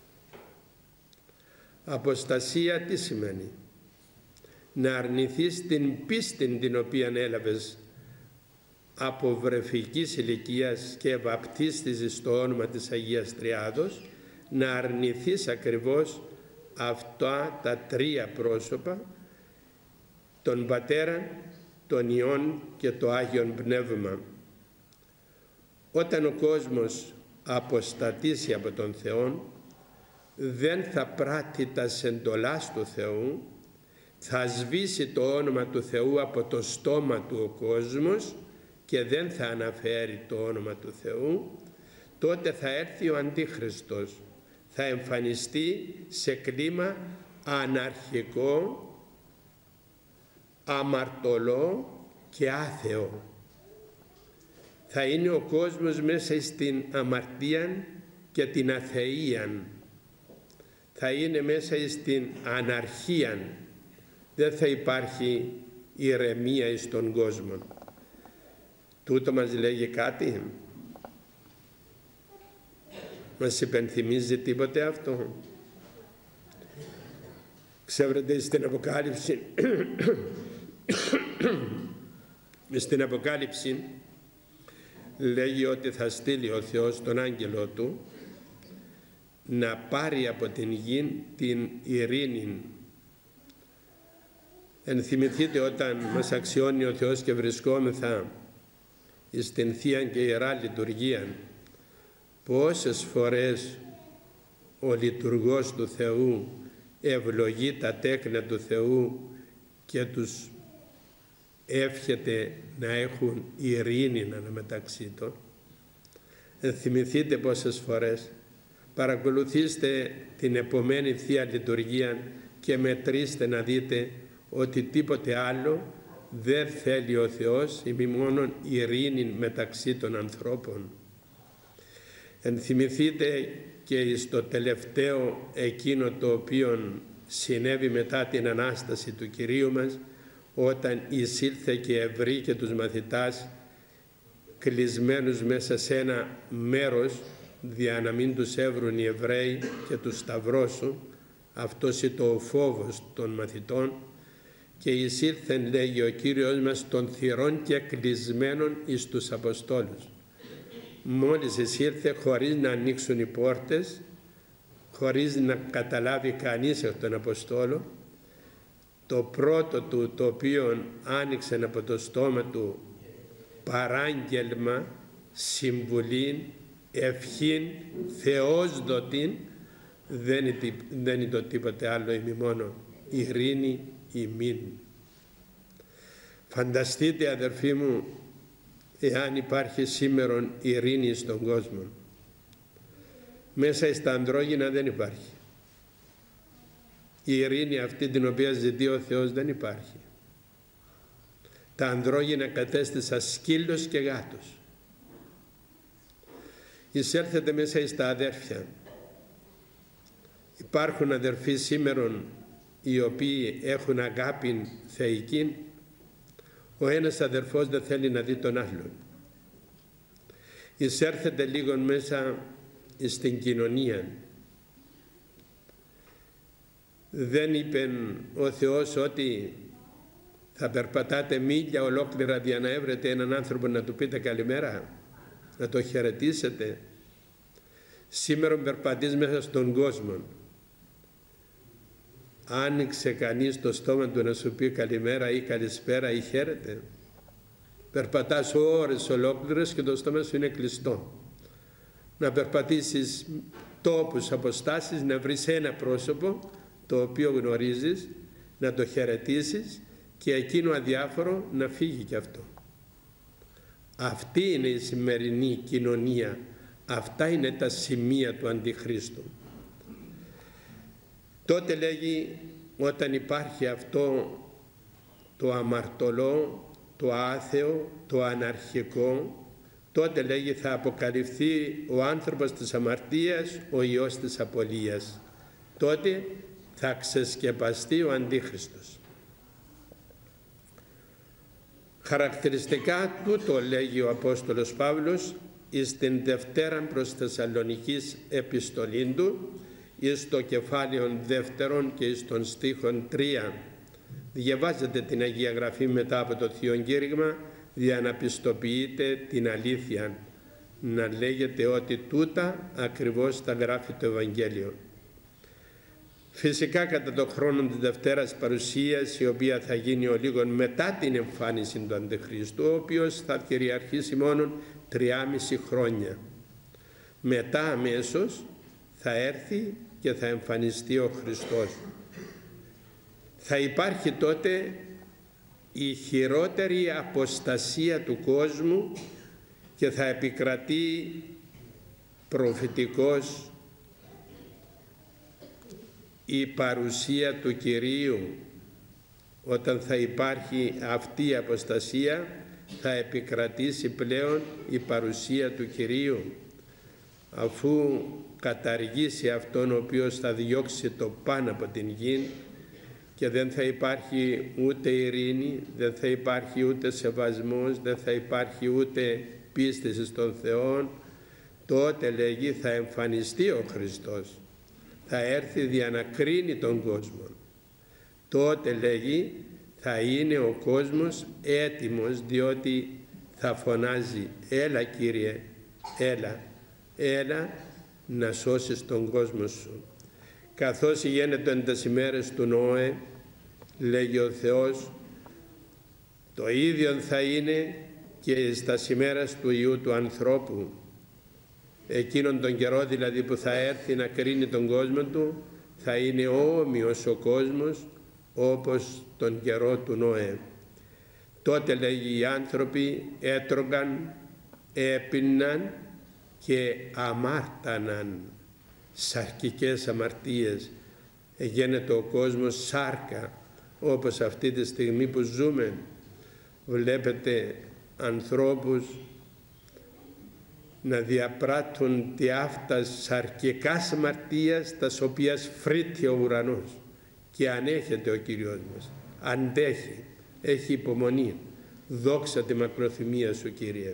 Αποστασία τι σημαίνει? Να αρνηθείς την πίστη την οποία έλαβες από βρεφικής ηλικίας και βαπτίστησης στο όνομα της Αγίας Τριάδος, να αρνηθείς ακριβώς αυτά τα τρία πρόσωπα, τον Πατέρα, τον Υιόν και το Άγιον Πνεύμα. Όταν ο κόσμος αποστατήσει από τον Θεό, δεν θα πράττει τα εντολάς του Θεού, θα σβήσει το όνομα του Θεού από το στόμα του ο κόσμος και δεν θα αναφέρει το όνομα του Θεού, τότε θα έρθει ο Αντίχριστος, θα εμφανιστεί σε κλίμα αναρχικό, αμαρτωλό και άθεο. Θα είναι ο κόσμος μέσα στην αμαρτία και την αθεία. Θα είναι μέσα στην αναρχία. Δεν θα υπάρχει ηρεμία στον κόσμο. Τούτο μας λέγει κάτι? Μας υπενθυμίζει τίποτε αυτό? Ξέρετε, στην Αποκάλυψη στην Αποκάλυψη λέγει ότι θα στείλει ο Θεός τον άγγελο του να πάρει από την γη την ειρήνη. Ενθυμηθείτε όταν μας αξιώνει ο Θεός και βρισκόμεθα στην Θεία και Ιερά Λειτουργία, πόσες φορές ο λειτουργός του Θεού ευλογεί τα τέκνα του Θεού και τους εύχεται να έχουν ειρήνη αναμεταξύ των. Θυμηθείτε πόσες φορές. Παρακολουθήστε την επομένη Θεία Λειτουργία και μετρήστε να δείτε ότι τίποτε άλλο δεν θέλει ο Θεός, ημί μόνον ειρήνη μεταξύ των ανθρώπων. Ενθυμηθείτε και στο τελευταίο εκείνο το οποίο συνέβη μετά την Ανάσταση του Κυρίου μας, όταν εισήλθε και ευρήκε τους μαθητάς κλεισμένους μέσα σε ένα μέρος δια να μην τους έβρουν οι Εβραίοι και τους σταυρώσουν. Αυτός ήταν ο φόβος των μαθητών και εισήλθεν, λέγει ο Κύριος μας, των θυρών και κλεισμένων εις τους Αποστόλους. Μόλις εισήλθε, χωρίς να ανοίξουν οι πόρτες, χωρίς να καταλάβει κανείς από τον Αποστόλο, το πρώτο του το οποίο άνοιξε από το στόμα του παράγγελμα, συμβουλή, ευχήν, Θεός δοτήν, δεν είναι, δεν είναι το τίποτε άλλο ημί μόνο ειρήνη ημίν. Φανταστείτε, αδερφοί μου, εάν υπάρχει σήμερον ειρήνη στον κόσμο. Μέσα στα ανδρόγυνα δεν υπάρχει. Η ειρήνη αυτή την οποία ζητεί ο Θεός δεν υπάρχει. Τα ανδρόγυνα κατέστησαν σκύλος και γάτος. Εισέλθετε μέσα στα αδέρφια. Υπάρχουν αδερφοί σήμερον οι οποίοι έχουν αγάπη θεϊκή. Ο ένας αδερφός δεν θέλει να δει τον άλλον. Εισέρθετε λίγο μέσα στην κοινωνία. Δεν είπε ο Θεός ότι θα περπατάτε μίλια ολόκληρα για να έβρετε έναν άνθρωπο να του πείτε καλημέρα, να το χαιρετήσετε? Σήμερα περπατείς μέσα στον κόσμο. Άνοιξε κανείς το στόμα του να σου πει καλημέρα ή καλησπέρα ή χαίρετε? Περπατάς ώρες ολόκληρες και το στόμα σου είναι κλειστό. Να περπατήσεις τόπους, αποστάσεις, να βρεις ένα πρόσωπο το οποίο γνωρίζεις, να το χαιρετήσεις και εκείνο αδιάφορο να φύγει κι αυτό. Αυτή είναι η σημερινή κοινωνία. Αυτά είναι τα σημεία του Αντιχρίστου. Τότε λέγει, όταν υπάρχει αυτό το αμαρτωλό, το άθεο, το αναρχικό, τότε λέγει θα αποκαλυφθεί ο άνθρωπος της αμαρτίας, ο ιός της απολίας. Τότε θα ξεσκεπαστεί ο Αντίχριστος. Χαρακτηριστικά τούτο λέγει ο Απόστολος Παύλος εις την Δευτέραν προς Θεσσαλονικής επιστολήν του, εις το κεφάλαιο δεύτερον και εις τον στίχον τρία. Διαβάζετε την Αγία Γραφή μετά από το Θείο Κήρυγμα, για να πιστοποιείτε την αλήθεια, να λέγετε ότι τούτα ακριβώς τα γράφει το Ευαγγέλιο. Φυσικά κατά το χρόνο της Δευτέρας Παρουσίας, η οποία θα γίνει ο λίγον μετά την εμφάνιση του Αντιχρίστου, ο οποίος θα κυριαρχήσει μόνο τριάμιση χρόνια. Μετά αμέσως θα έρθει και θα εμφανιστεί ο Χριστός. Θα υπάρχει τότε η χειρότερη αποστασία του κόσμου και θα επικρατεί προφητικός η παρουσία του Κυρίου. Όταν θα υπάρχει αυτή η αποστασία, θα επικρατήσει πλέον η παρουσία του Κυρίου, αφού καταργήσει αυτόν ο οποίος θα διώξει το πάνω από την γη και δεν θα υπάρχει ούτε ειρήνη, δεν θα υπάρχει ούτε σεβασμός, δεν θα υπάρχει ούτε πίστηση στον Θεό. Τότε λέγει θα εμφανιστεί ο Χριστός, θα έρθει για να κρίνει τον κόσμο. Τότε λέγει θα είναι ο κόσμος έτοιμος, διότι θα φωνάζει έλα Κύριε, έλα, έλα να σώσεις τον κόσμο σου. Καθώς γίνεται εν τες ημέρες του Νόε, λέγει ο Θεός, το ίδιο θα είναι και στα ημέρες του Υιού του ανθρώπου. Εκείνον τον καιρό δηλαδή που θα έρθει να κρίνει τον κόσμο του, θα είναι όμοιος ο κόσμος όπως τον καιρό του Νόε. Τότε λέγει οι άνθρωποι έτρωγαν, έπιναν και αμάρταναν, σαρκικές αμαρτίες. Εγένεται ο κόσμος σάρκα, όπως αυτή τη στιγμή που ζούμε. Βλέπετε ανθρώπους να διαπράττουν τι αυτά σαρκικάς αμαρτίας, τας οποίας φρύτει ο ουρανός, και ανέχεται ο Κύριος μας, αντέχει, έχει υπομονή. Δόξα τη μακροθυμία σου Κύριε.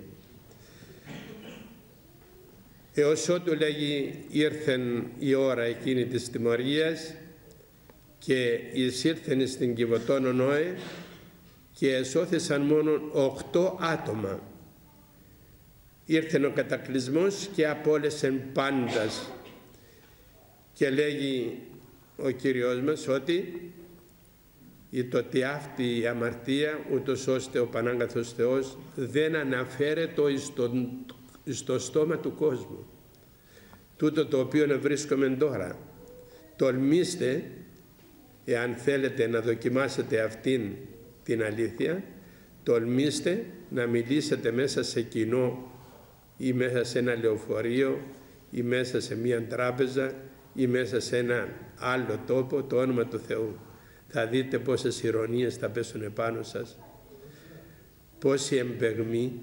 Έως ότου λέγει ήρθεν η ώρα εκείνη της τιμωρίας και εισήρθεν στην Κιβωτόν ο Νόε και εσώθησαν μόνο οκτώ άτομα. Ήρθεν ο κατακλυσμός και απόλεσεν πάντας, και λέγει ο Κύριος μας ότι η το τι αυτή η αμαρτία, ούτως ώστε ο Πανάγαθος Θεός δεν αναφέρεται στο, στο στόμα του κόσμου. Τούτο το οποίο βρίσκομαι τώρα. Τολμήστε, εάν θέλετε να δοκιμάσετε αυτήν την αλήθεια, τολμήστε να μιλήσετε μέσα σε κοινό ή μέσα σε ένα λεωφορείο ή μέσα σε μία τράπεζα ή μέσα σε ένα άλλο τόπο το όνομα του Θεού. Θα δείτε πόσες ηρωνίες θα πέσουν επάνω σας, πόση εμπεγμή,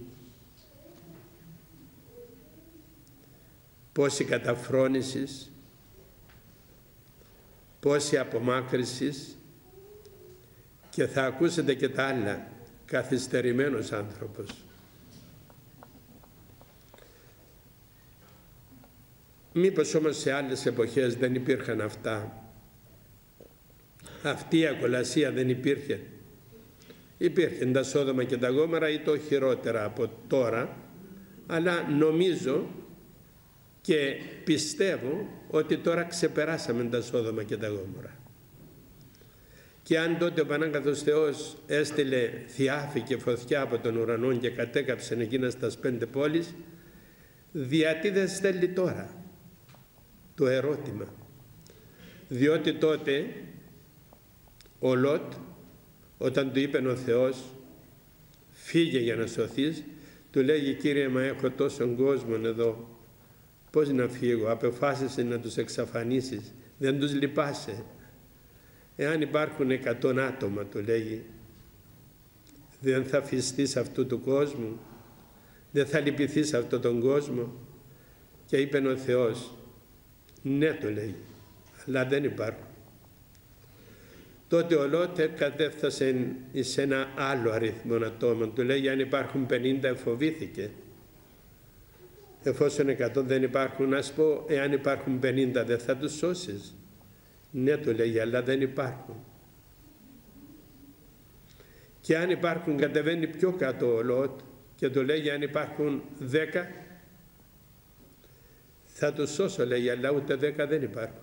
πόση καταφρόνησης, πόση απομάκρυσης, και θα ακούσετε και τα άλλα. Καθυστερημένος άνθρωπος. Μήπως όμως σε άλλες εποχές δεν υπήρχαν αυτά? Αυτή η ακολασία δεν υπήρχε? Υπήρχε τα Σόδομα και τα Γόμορα, ή το χειρότερα από τώρα, αλλά νομίζω και πιστεύω ότι τώρα ξεπεράσαμε τα Σόδομα και τα Γόμορα. Και αν τότε ο Πανάγαθος Θεός έστειλε θιάφη και φωτιά από τον ουρανό και κατέκαψε εκείνα στα πέντε πόλεις, γιατί δεν στέλνει τώρα? Το ερώτημα. Διότι τότε ο Λότ, όταν του είπε ο Θεός φύγε για να σωθείς, του λέγει Κύριε, μα έχω τόσον κόσμο εδώ, πώς να φύγω? Απεφάσισε να τους εξαφανίσεις, δεν τους λυπάσαι? Εάν υπάρχουν εκατόν άτομα, του λέγει, δεν θα φυστείς αυτού του κόσμου, δεν θα λυπηθείς αυτόν τον κόσμο? Και είπε ο Θεός, ναι, του λέει, αλλά δεν υπάρχουν. Τότε ο Λότ κατέφτασε σε ένα άλλο αριθμό ατόμων. Του λέει, αν υπάρχουν πενήντα, φοβήθηκε. Εφόσον εκατό δεν υπάρχουν, ας πω, εάν υπάρχουν πενήντα δεν θα τους σώσεις? Ναι, του λέει, αλλά δεν υπάρχουν. Και αν υπάρχουν, κατεβαίνει πιο κάτω ο Λότ και του λέει, αν υπάρχουν δέκα, θα τους σώσω, λέει, αλλά ούτε δέκα δεν υπάρχουν.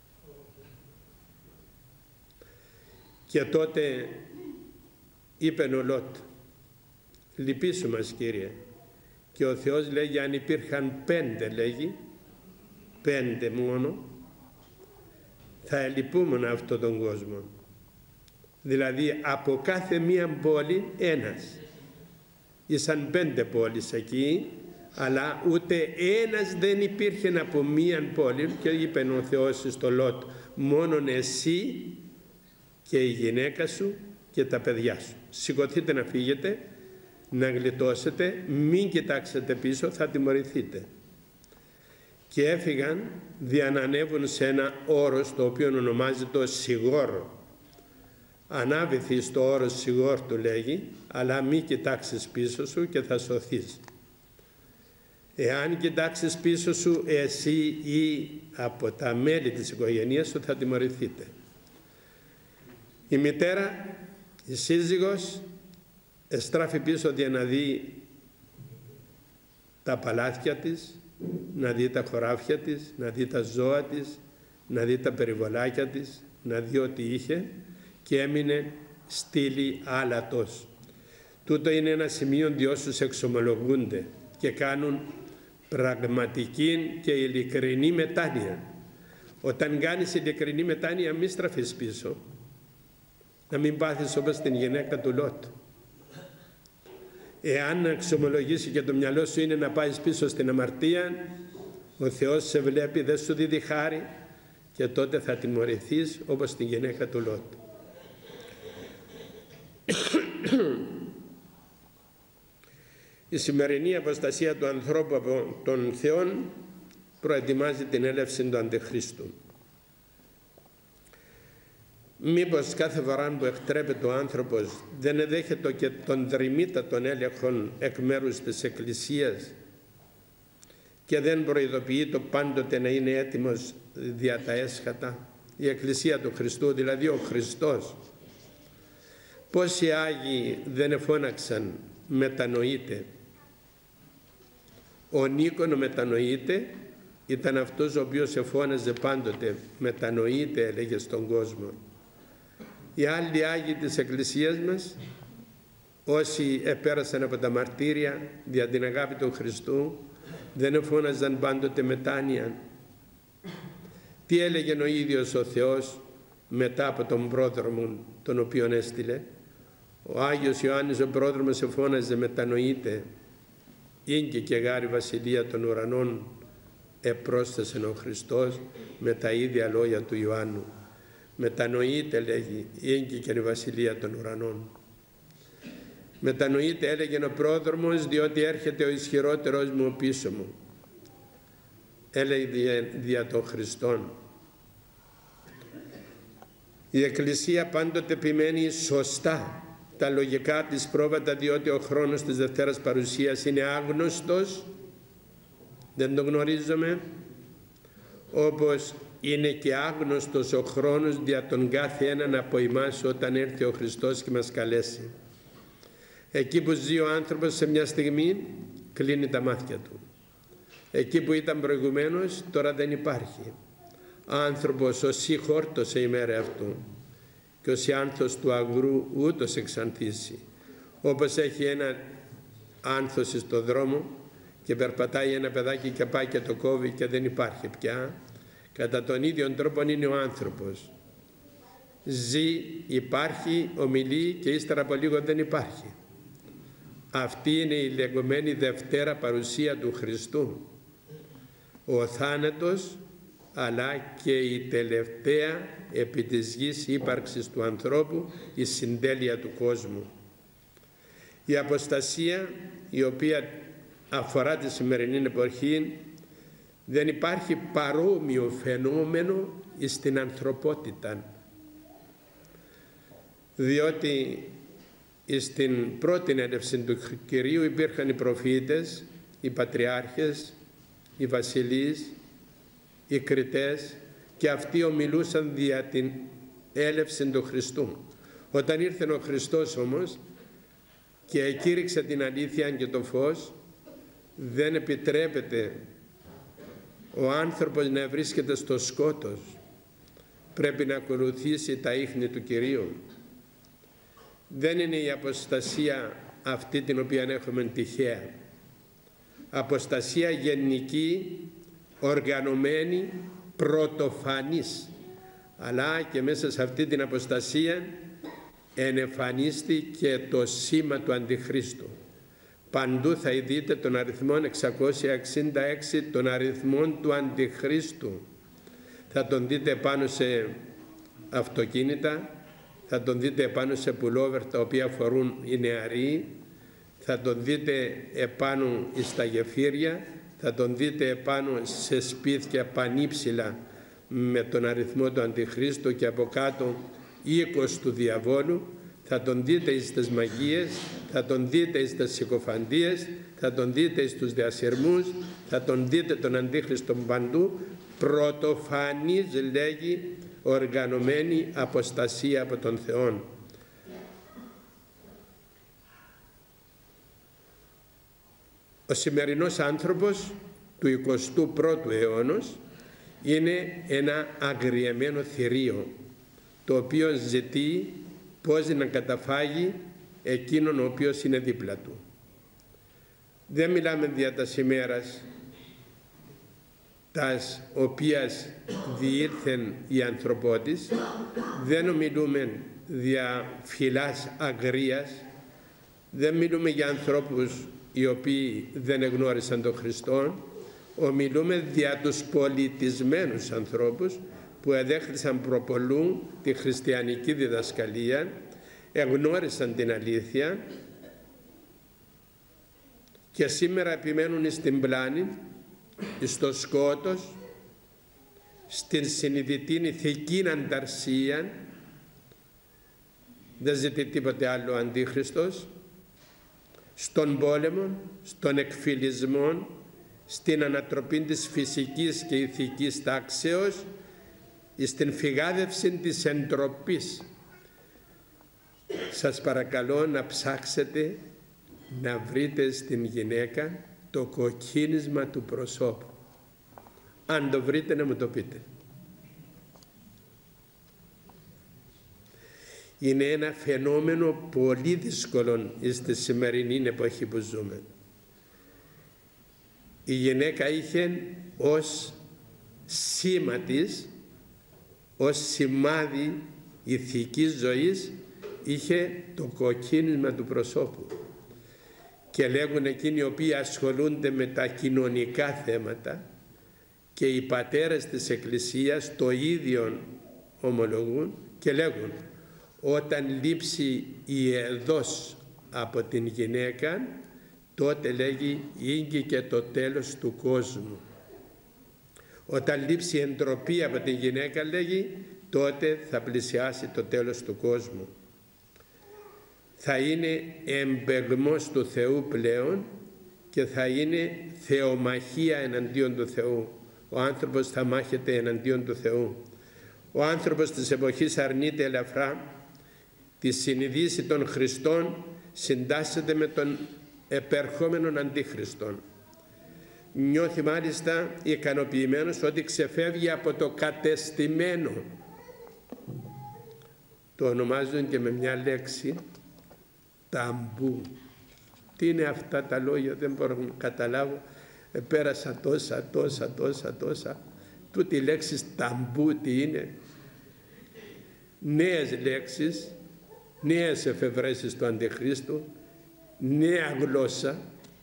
Και τότε είπε ο Λότ, λυπήσου μας, Κύριε. Και ο Θεός λέγει, αν υπήρχαν πέντε, λέγει, πέντε μόνο, θα ελυπούμουν αυτόν τον κόσμο. Δηλαδή από κάθε μία πόλη ένας. Ήσαν πέντε πόλεις εκεί, αλλά ούτε ένας δεν υπήρχε από μία πόλη. Και είπε ο Θεός στο Λότ, μόνον εσύ και η γυναίκα σου και τα παιδιά σου. Σηκωθείτε να φύγετε, να γλιτώσετε, μην κοιτάξετε πίσω, θα τιμωρηθείτε. Και έφυγαν, διανανεύουν σε ένα όρος το οποίο ονομάζεται Σιγόρ. Ανάβηθη στο όρος Σιγόρ, του λέγει, αλλά μην κοιτάξεις πίσω σου και θα σωθείς. Εάν κοιτάξεις πίσω σου, εσύ ή από τα μέλη της οικογένειας σου θα τιμωρηθείτε. Η μητέρα, η σύζυγος, εστράφει πίσω για να δει τα παλάτια της, να δει τα χωράφια της, να δει τα ζώα της, να δει τα περιβολάκια της, να δει ό,τι είχε, και έμεινε στήλη άλατος. Τούτο είναι ένα σημείο διότι όσους εξομολογούνται και κάνουν πραγματική και ειλικρινή μετάνοια. Όταν κάνεις ειλικρινή μετάνοια, μη στραφείς πίσω, να μην πάθεις όπως την γυναίκα του Λότ. Εάν εξομολογήσει και το μυαλό σου είναι να πάεις πίσω στην αμαρτία, ο Θεός σε βλέπει, δεν σου δίδει χάρη και τότε θα τιμωρηθείς όπως την γυναίκα του Λότ. Η σημερινή αποστασία του ανθρώπου από τον Θεό προετοιμάζει την έλευση του Αντιχρίστου. Μήπως κάθε φορά που εκτρέπεται ο άνθρωπος δεν εδέχεται και τον δρυμύτατον έλεγχο εκ μέρους της Εκκλησίας και δεν προειδοποιεί το πάντοτε να είναι έτοιμος δια τα έσχατα, η Εκκλησία του Χριστού, δηλαδή ο Χριστός. Πόσοι Άγιοι δεν εφώναξαν μετανοείτε? Ο Νίκον μετανοείται ήταν αυτός ο οποίος εφώναζε πάντοτε μετανοείται, έλεγε στον κόσμο. Οι άλλοι Άγιοι της Εκκλησίας μας, όσοι επέρασαν από τα μαρτύρια δια την αγάπη του Χριστού, δεν εφώναζαν πάντοτε μετάνοια. Τι έλεγε ο ίδιος ο Θεός μετά από τον πρόδρομο τον οποίον έστειλε? Ο Άγιος Ιωάννης ο πρόδρομος εφώναζε μετανοείται, ήγγε και γάρη βασιλεία των ουρανών, επρόσθεσε ο Χριστός με τα ίδια λόγια του Ιωάννου. Μετανοείται, λέγει, ήγγε και η βασιλεία των ουρανών. Μετανοείται, έλεγε ο πρόδρομος, διότι έρχεται ο ισχυρότερος μου πίσω μου. Έλεγε δια, δια των Χριστών. Η Εκκλησία πάντοτε επιμένει σωστά τα λογικά της πρόβατα, διότι ο χρόνος της Δευτέρας Παρουσίας είναι άγνωστος, δεν το γνωρίζουμε, όπως είναι και άγνωστος ο χρόνος δια τον κάθε έναν από εμάς όταν έρθει ο Χριστός και μας καλέσει. Εκεί που ζει ο άνθρωπος σε μια στιγμή κλείνει τα μάτια του. Εκεί που ήταν προηγουμένως τώρα δεν υπάρχει. Άνθρωπος όσοι χόρτωσε η μέρα αυτού και όσοι άνθος του αγρού ούτως εξανθίσει. Όπως έχει ένα άνθος στο δρόμο και περπατάει ένα παιδάκι και πάει και το κόβει και δεν υπάρχει πια, κατά τον ίδιο τρόπο είναι ο άνθρωπος. Ζει, υπάρχει, ομιλεί και ύστερα από λίγο δεν υπάρχει. Αυτή είναι η λεγόμενη Δευτέρα Παρουσία του Χριστού. Ο θάνατος αλλά και η τελευταία επί της γης ύπαρξης του ανθρώπου, η συντέλεια του κόσμου. Η αποστασία η οποία αφορά τη σημερινή εποχή, δεν υπάρχει παρόμοιο φαινόμενο στην ανθρωπότητα. διότι στην πρώτη έλευση του Κυρίου υπήρχαν οι προφήτες, οι πατριάρχες, οι βασιλείς, οι κριτές και αυτοί ομιλούσαν δια την έλευση του Χριστού. Όταν ήρθε ο Χριστός όμως και εκήρυξε την αλήθεια και το φως, δεν επιτρέπεται ο άνθρωπος να βρίσκεται στο σκότος. Πρέπει να ακολουθήσει τα ίχνη του Κυρίου. Δεν είναι η αποστασία αυτή την οποία έχουμε τυχαία. Αποστασία γενική, οργανωμένη, πρωτοφανής. Αλλά και μέσα σε αυτή την αποστασία ενεφανίστηκε το σήμα του Αντιχρίστου. Παντού θα δείτε τον αριθμό εξακόσια εξήντα έξι, τον αριθμό του Αντιχρίστου. Θα τον δείτε πάνω σε αυτοκίνητα, θα τον δείτε επάνω σε πουλόβερ τα οποία φορούν οι νεαροί, θα τον δείτε επάνω στα γεφύρια, θα τον δείτε επάνω σε σπίτια πανύψηλα με τον αριθμό του Αντιχρίστου και από κάτω οίκος του διαβόλου, θα τον δείτε στις μαγείες, θα τον δείτε στις συκοφαντίες, θα τον δείτε στους διασυρμούς, θα τον δείτε τον Αντίχριστο παντού. Πρωτοφανής λέγει οργανωμένη αποστασία από τον Θεό. Ο σημερινός άνθρωπος του εικοστού πρώτου αιώνος είναι ένα αγριεμένο θηρίο, το οποίο ζητεί πώς να καταφάγει εκείνον ο οποίος είναι δίπλα του. Δεν μιλάμε δια τας ημέρας τας οποίας διήλθεν η ανθρωπότης, δεν ομιλούμε δια φυλάς αγρίας, δεν μιλούμε για ανθρώπους οι οποίοι δεν εγνώρισαν τον Χριστό, ομιλούμε δια τους πολιτισμένους ανθρώπους που εδέχθησαν προπολού τη χριστιανική διδασκαλία, εγνώρισαν την αλήθεια και σήμερα επιμένουν στην πλάνη, στο σκότος, στην συνειδητή ηθική ανταρσία. Δεν ζητεί τίποτε άλλο ο Αντίχριστος, στον πόλεμο, στον εκφυλισμό, στην ανατροπή της φυσικής και ηθικής τάξεως, στην φυγάδευση της εντροπής. Σας παρακαλώ να ψάξετε να βρείτε στην γυναίκα το κοκκίνισμα του προσώπου. Αν το βρείτε να μου το πείτε. Είναι ένα φαινόμενο πολύ δύσκολο στη σημερινή εποχή που ζούμε. Η γυναίκα είχε ως σήμα της, ως σημάδι ηθικής ζωής, είχε το κοκκίνισμα του προσώπου. Και λέγουν εκείνοι οι οποίοι ασχολούνται με τα κοινωνικά θέματα και οι πατέρες της Εκκλησίας το ίδιο ομολογούν και λέγουν, όταν λείψει η εδώς από την γυναίκα, τότε λέγει ήγγει και το τέλος του κόσμου. Όταν λείψει η εντροπή από την γυναίκα, λέγει, τότε θα πλησιάσει το τέλος του κόσμου. Θα είναι εμπεγμός του Θεού πλέον και θα είναι θεομαχία εναντίον του Θεού. Ο άνθρωπος θα μάχεται εναντίον του Θεού. Ο άνθρωπος της εποχής αρνείται ελαφρά τη συνειδήση των Χριστών, συντάσσεται με τον επερχόμενον Αντίχριστον. Νιώθει μάλιστα ικανοποιημένος ότι ξεφεύγει από το κατεστημένο. Το ονομάζουν και με μια λέξη ταμπού. Τι είναι αυτά τα λόγια, δεν μπορώ να καταλάβω. Ε, πέρασα τόσα, τόσα, τόσα, τόσα. Τούτη η λέξη ταμπού τι είναι? Νέες λέξεις, νέες εφευρέσεις του Αντιχρίστου, νέα γλώσσα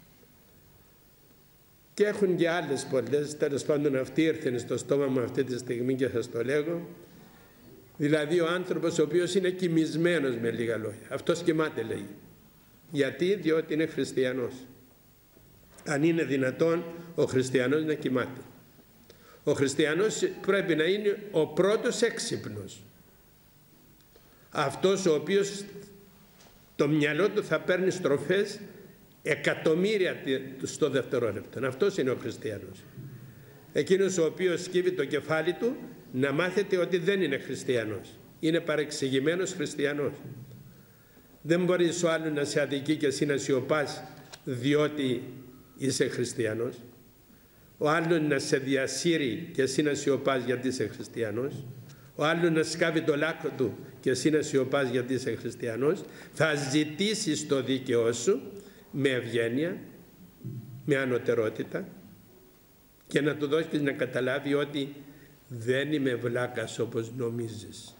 και έχουν και άλλες πολλές. Τέλος πάντων αυτή ήρθε στο στόμα μου αυτή τη στιγμή και σας το λέγω. Δηλαδή ο άνθρωπος ο οποίος είναι κοιμισμένος, με λίγα λόγια. Αυτός κοιμάται, λέει. Γιατί? Διότι είναι χριστιανός. Αν είναι δυνατόν ο χριστιανός να κοιμάται. Ο χριστιανός πρέπει να είναι ο πρώτος έξυπνος. Αυτός ο οποίος το μυαλό του θα παίρνει στροφές εκατομμύρια στο δευτερόλεπτο. Αυτός είναι ο χριστιανός. Εκείνος ο οποίος σκύβει το κεφάλι του, να μάθετε ότι δεν είναι χριστιανός. Είναι παρεξηγημένος χριστιανός. Δεν μπορείς ο άλλος να σε αδικεί και εσύ να σιωπάς διότι είσαι χριστιανός. Ο άλλος να σε διασύρει και εσύ να σιωπάς γιατί είσαι χριστιανός. Ο άλλος να σκάβει το λάκκο του και εσύ να σιωπάς γιατί είσαι χριστιανός. Θα ζητήσεις το δίκαιό σου με ευγένεια, με ανωτερότητα και να του δώσεις να καταλάβει ότι δεν είμαι βλάκας όπως νομίζεις.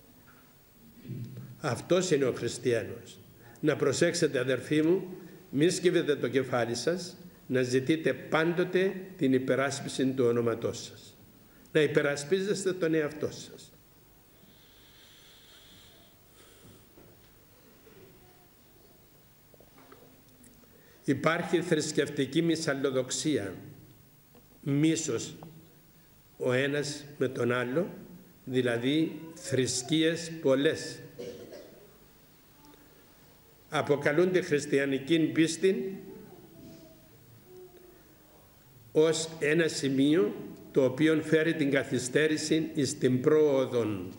Αυτός είναι ο χριστιανός. Να προσέξετε αδερφοί μου, μη σκύβετε το κεφάλι σας, να ζητείτε πάντοτε την υπεράσπιση του ονόματός σας. Να υπερασπίζεστε τον εαυτό σας. Υπάρχει θρησκευτική μυσαλλοδοξία, μίσος ο ένας με τον άλλο, δηλαδή θρησκείες πολλές. Αποκαλούνται χριστιανική πίστη ως ένα σημείο το οποίο φέρει την καθυστέρηση εις την πρόοδον.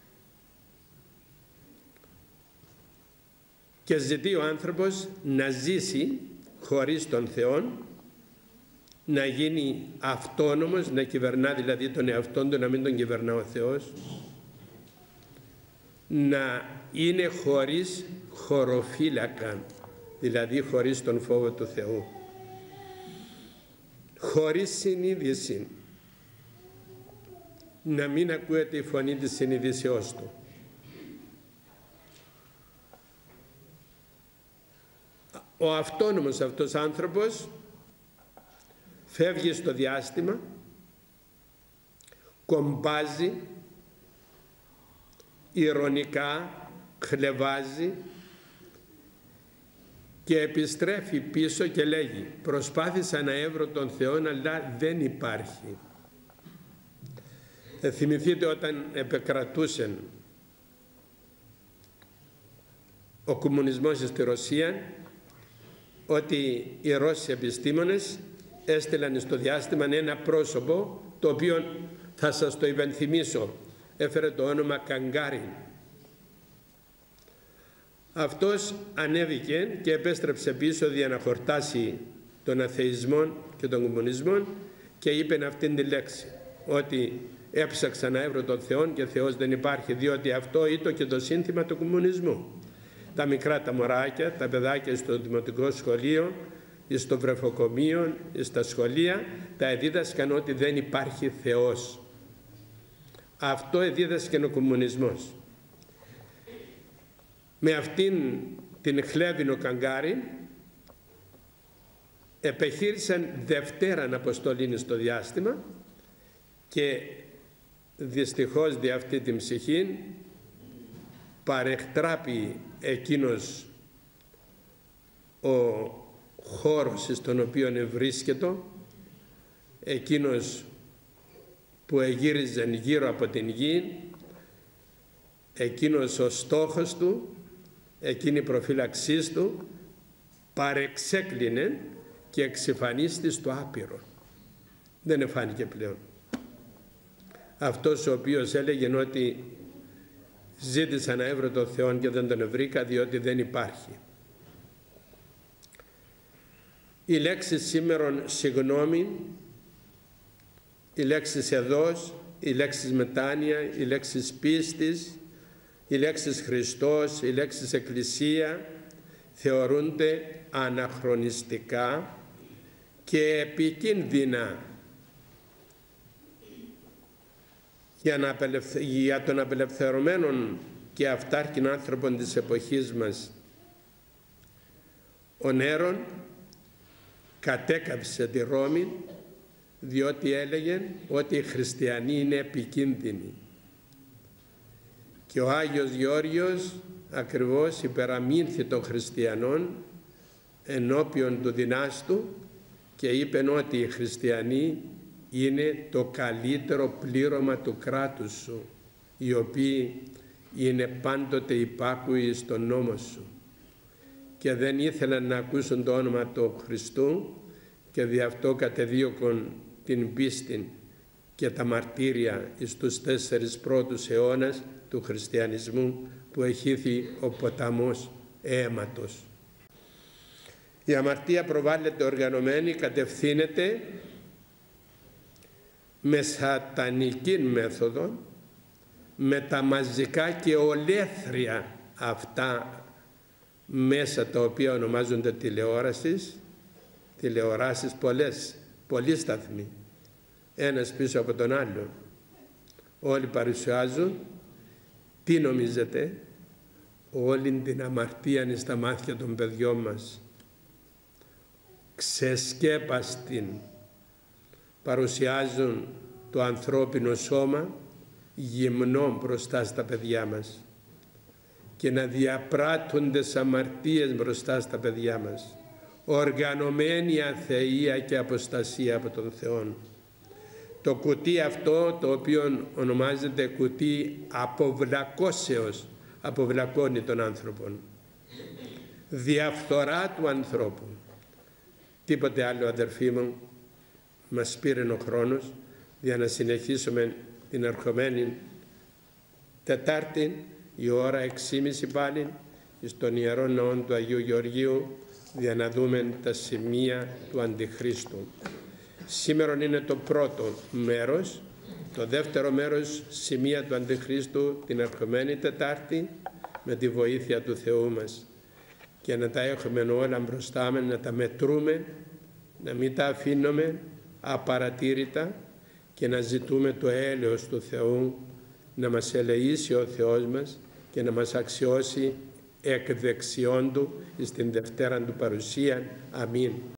Και ζητεί ο άνθρωπος να ζήσει χωρίς τον Θεό, να γίνει αυτόνομος, να κυβερνά δηλαδή τον εαυτόν του, να μην τον κυβερνά ο Θεός, να είναι χωρίς χωροφύλακα, δηλαδή χωρίς τον φόβο του Θεού, χωρίς συνείδηση, να μην ακούεται η φωνή της συνειδήσεώς του. Ο αυτόνομος αυτός άνθρωπος φεύγει στο διάστημα, κομπάζει, ηρωνικά χλευάζει και επιστρέφει πίσω και λέγει: προσπάθησα να έβρω τον Θεό αλλά δεν υπάρχει. Ε, θυμηθείτε όταν επεκρατούσε ο κομμουνισμός στη Ρωσία, ότι οι Ρώσοι επιστήμονες έστειλαν στο διάστημα ένα πρόσωπο το οποίο θα σας το υπενθυμίσω, έφερε το όνομα Καγκάριν. Αυτός ανέβηκε και επέστρεψε πίσω για να χορτάσει τον αθεισμό και τον κομμουνισμό και είπε αυτήν τη λέξη, ότι έψαξα να έβρω τον Θεό και Θεός δεν υπάρχει, διότι αυτό ήταν και το σύνθημα του κομμουνισμού. Τα μικρά τα μωράκια, τα παιδάκια στο δημοτικό σχολείο, στο βρεφοκομείο, στα σχολεία, τα εδίδασκαν ότι δεν υπάρχει Θεός. Αυτό εδίδασκε ο κομμουνισμός. Με αυτήν την χλέβινο Καγκάριν επεχείρησαν Δευτέραν αποστολήν στο διάστημα και δυστυχώς δι' αυτή την ψυχή παρεκτράπη εκείνος ο χώρος στον οποίο βρίσκεται, εκείνος που εγύριζε γύρω από την γη, εκείνος ο στόχος του, εκείνη η προφύλαξής του, παρεξέκλεινε και εξυφανίστη στο άπειρο. Δεν εφάνηκε πλέον. Αυτός ο οποίος έλεγε ότι ζήτησα να έβρω τον Θεό και δεν τον βρήκα διότι δεν υπάρχει. Οι λέξεις σήμερον συγγνώμη, οι λέξεις εδώς, οι λέξεις μετάνοια, οι λέξεις πίστης, οι λέξεις Χριστός, οι λέξεις Εκκλησία θεωρούνται αναχρονιστικά και επικίνδυνα για, να απελευθε... για τον απελευθερωμένο και αυτάρκην άνθρωπον της εποχής μας. Ο Νέρον κατέκαψε τη Ρώμη διότι έλεγε ότι οι χριστιανοί είναι επικίνδυνοι. Και ο Άγιος Γεώργιος ακριβώς υπεραμείνθη των χριστιανών ενώπιον του δυνάστου και είπε ότι οι χριστιανοί είναι το καλύτερο πλήρωμα του κράτους σου, οι οποίοι είναι πάντοτε υπάκουοι στον νόμο σου και δεν ήθελαν να ακούσουν το όνομα του Χριστού και δι' αυτό κατεδίωκον την πίστη και τα μαρτύρια εις τους τέσσερις πρώτους αιώνας του χριστιανισμού που εχύθη ο ποταμός αίματος. Η αμαρτία προβάλλεται οργανωμένη, κατευθύνεται με σατανική μέθοδο, με τα μαζικά και ολέθρια αυτά μέσα τα οποία ονομάζονται τηλεόρασεις, τηλεοράσεις πολλές, πολλοί σταθμοί, ένας πίσω από τον άλλο. Όλοι παρουσιάζουν, τι νομίζετε, όλη την αμαρτία στα μάτια των παιδιών μας. Ξεσκέπαστην παρουσιάζουν το ανθρώπινο σώμα γυμνό μπροστά στα παιδιά μας και να διαπράττονται τις αμαρτίες μπροστά στα παιδιά μας. Οργανωμένη αθεία και αποστασία από τον Θεό. Το κουτί αυτό, το οποίο ονομάζεται κουτί αποβλακώσεως, αποβλακώνει τον άνθρωπον. Διαφθορά του ανθρώπου. Τίποτε άλλο, αδερφοί μου, μας πήρε ο χρόνος για να συνεχίσουμε την ερχομένη Τετάρτη, η ώρα έξι και μισή πάλι, στον Ιερό Ναό του Αγίου Γεωργίου, για να δούμε τα σημεία του Αντιχρίστου. Σήμερα είναι το πρώτο μέρος, το δεύτερο μέρος, σημεία του Αντιχρίστου, την ερχομένη Τετάρτη, με τη βοήθεια του Θεού μας. Και να τα έχουμε όλα μπροστά μας, να τα μετρούμε, να μην τα αφήνουμε απαρατήρητα και να ζητούμε το έλεος του Θεού, να μας ελεήσει ο Θεός μας και να μας αξιώσει εκ δεξιών Του στην Δευτέρα Του παρουσία. Αμήν.